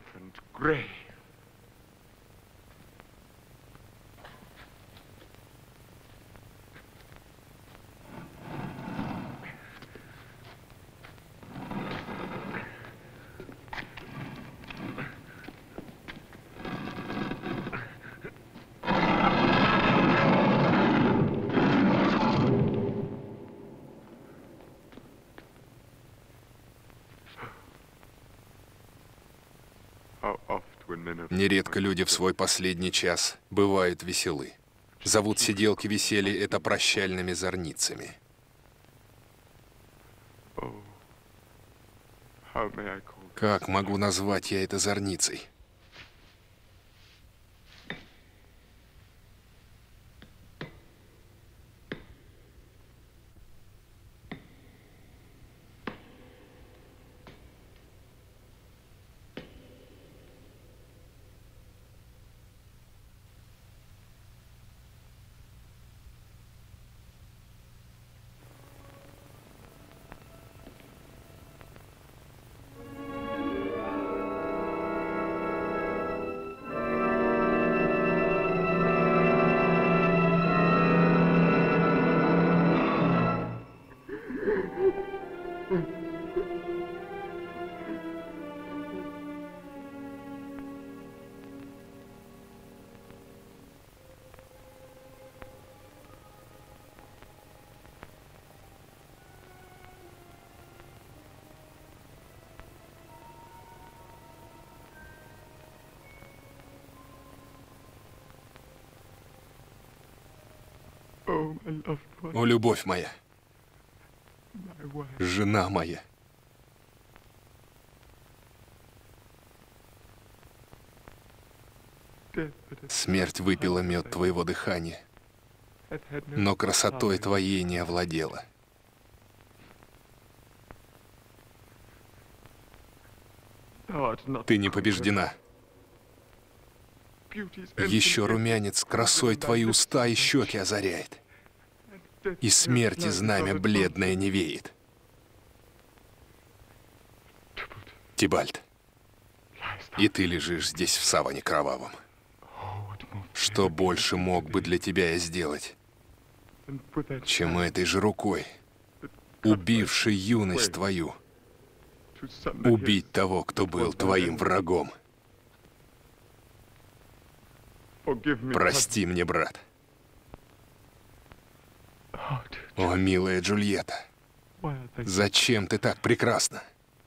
Нередко люди в свой последний час бывают веселы. Зовут сиделки веселья это прощальными зорницами. Как могу назвать я это зорницей? О, любовь моя, жена моя. Смерть выпила мед твоего дыхания, но красотой твоей не овладела. Ты не побеждена. Еще румянец красой твои уста и щеки озаряет, и смерти знамя бледное не веет. Тибальт, и ты лежишь здесь в саване кровавом. Что больше мог бы для тебя я сделать, чем этой же рукой, убившей юность твою, убить того, кто был твоим врагом? Прости мне, брат. О, милая Джульетта, зачем ты так прекрасна?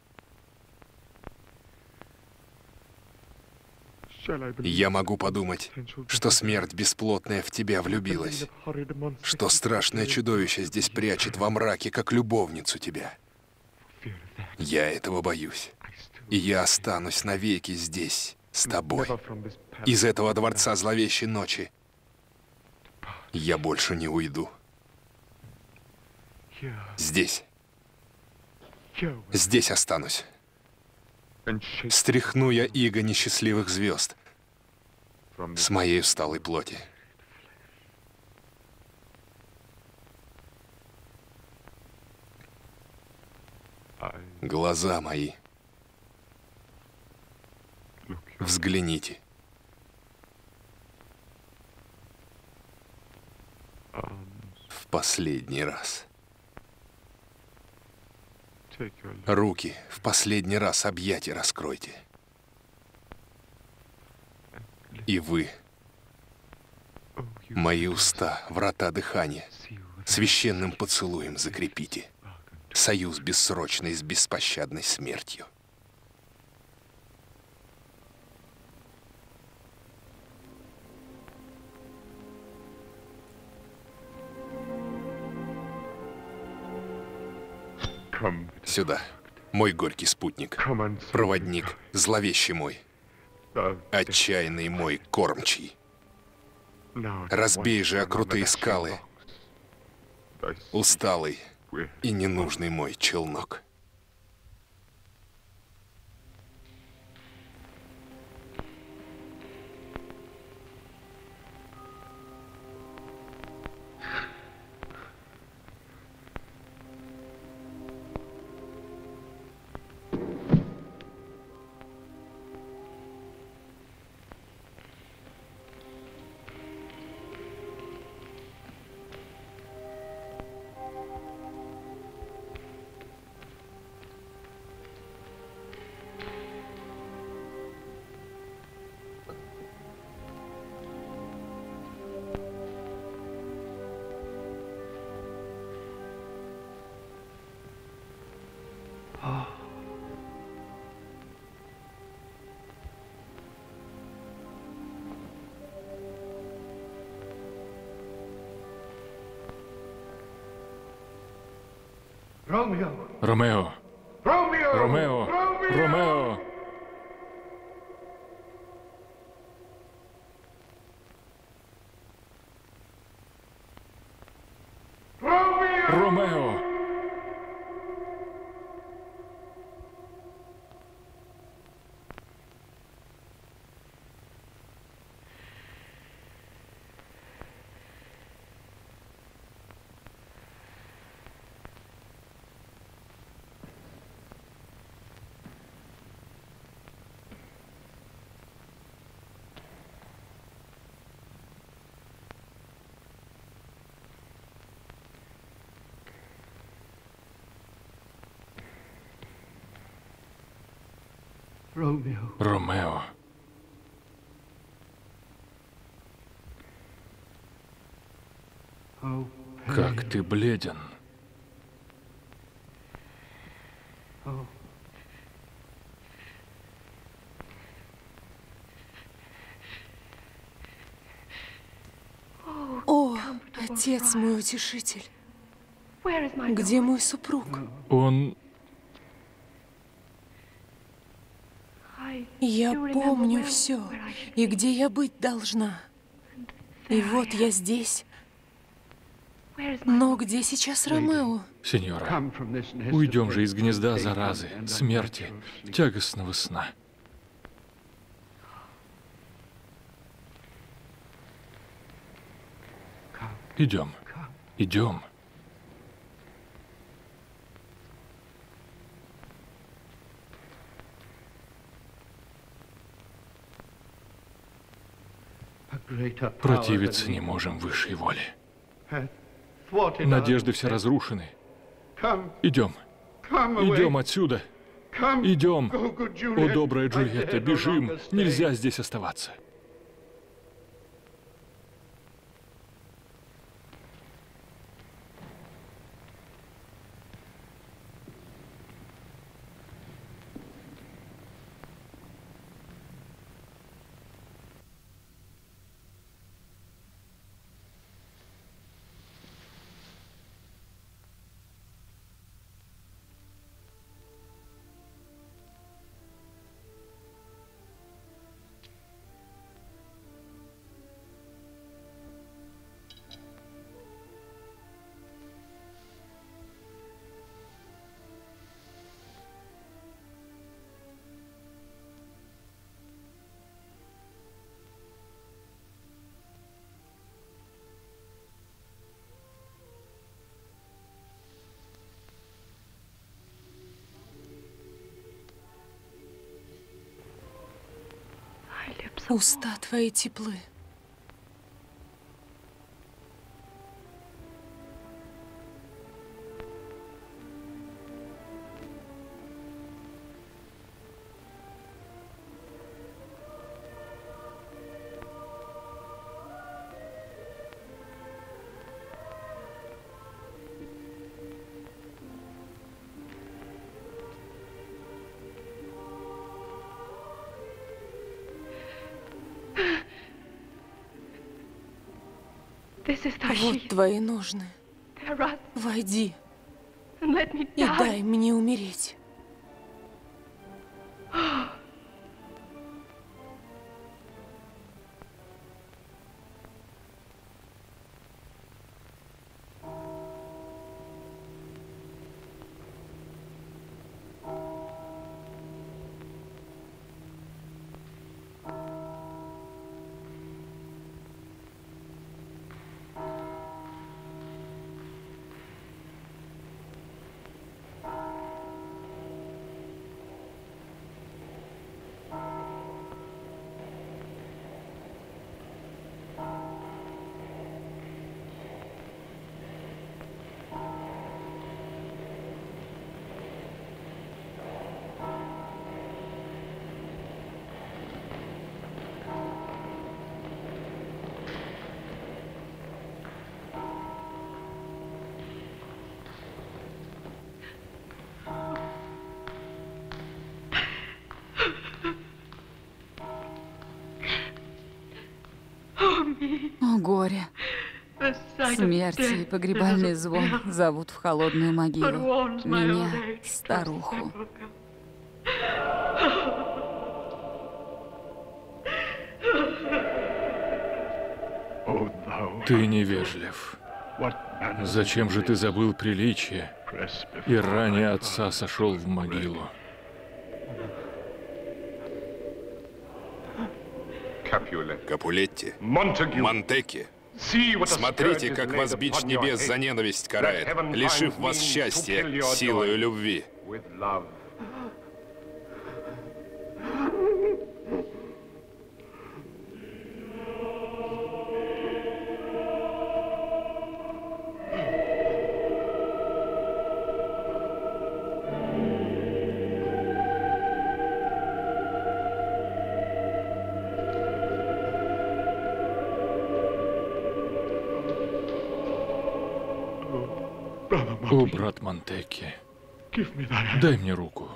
Я могу подумать, что смерть бесплотная в тебя влюбилась, что страшное чудовище здесь прячет во мраке, как любовницу тебя. Я этого боюсь, и я останусь навеки здесь, с тобой. Из этого дворца зловещей ночи я больше не уйду. Здесь. Здесь останусь. Стряхну я иго несчастливых звезд с моей усталой плоти. Глаза мои, взгляните. В последний раз. Руки в последний раз объятия раскройте. И вы, мои уста, врата дыхания, священным поцелуем закрепите. Союз бессрочный с беспощадной смертью. Сюда, мой горький спутник, проводник, зловещий мой, отчаянный мой кормчий. Разбей же о крутые скалы, усталый и ненужный мой челнок. Ромео! Ромео! Ромео! Ромео! Ромео. Как ты бледен. О, Отец мой утешитель. Где мой супруг? Он... Я помню все, и где я быть должна. И вот я здесь. Но где сейчас Ромео? Сеньора, уйдем же из гнезда заразы, смерти, тягостного сна. Идем, идем. Противиться не можем высшей воле. Надежды все разрушены. Идем. Идем отсюда. Идем. О, добрая Джульетта, бежим. Нельзя здесь оставаться. Уста твои теплы. Вот твои ножны. Войди и дай мне умереть. О, горе! Смерть и погребальный звон зовут в холодную могилу меня, старуху. Ты невежлив. Зачем же ты забыл приличие и ранее отца сошел в могилу? Капулетти, Монтеки, смотрите, как вас бич небес за ненависть карает, лишив вас счастья силою любви. О, брат Монтеки, дай мне руку.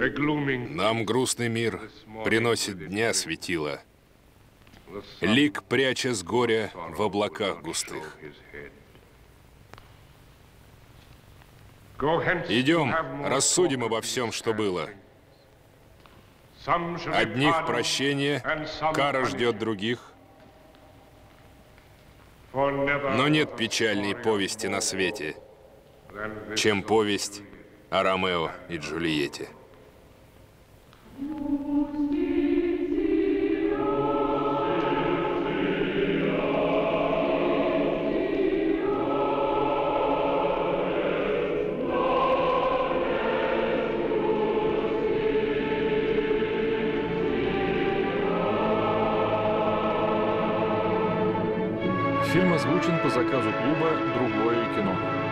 Нам грустный мир приносит дня светила, лик пряча с горя в облаках густых. Идем, рассудим обо всем, что было. Одних прощение, кара ждет других. Но нет печальней повести на свете, чем повесть о Ромео и Джульетте. Фильм озвучен по заказу клуба «Другое кино».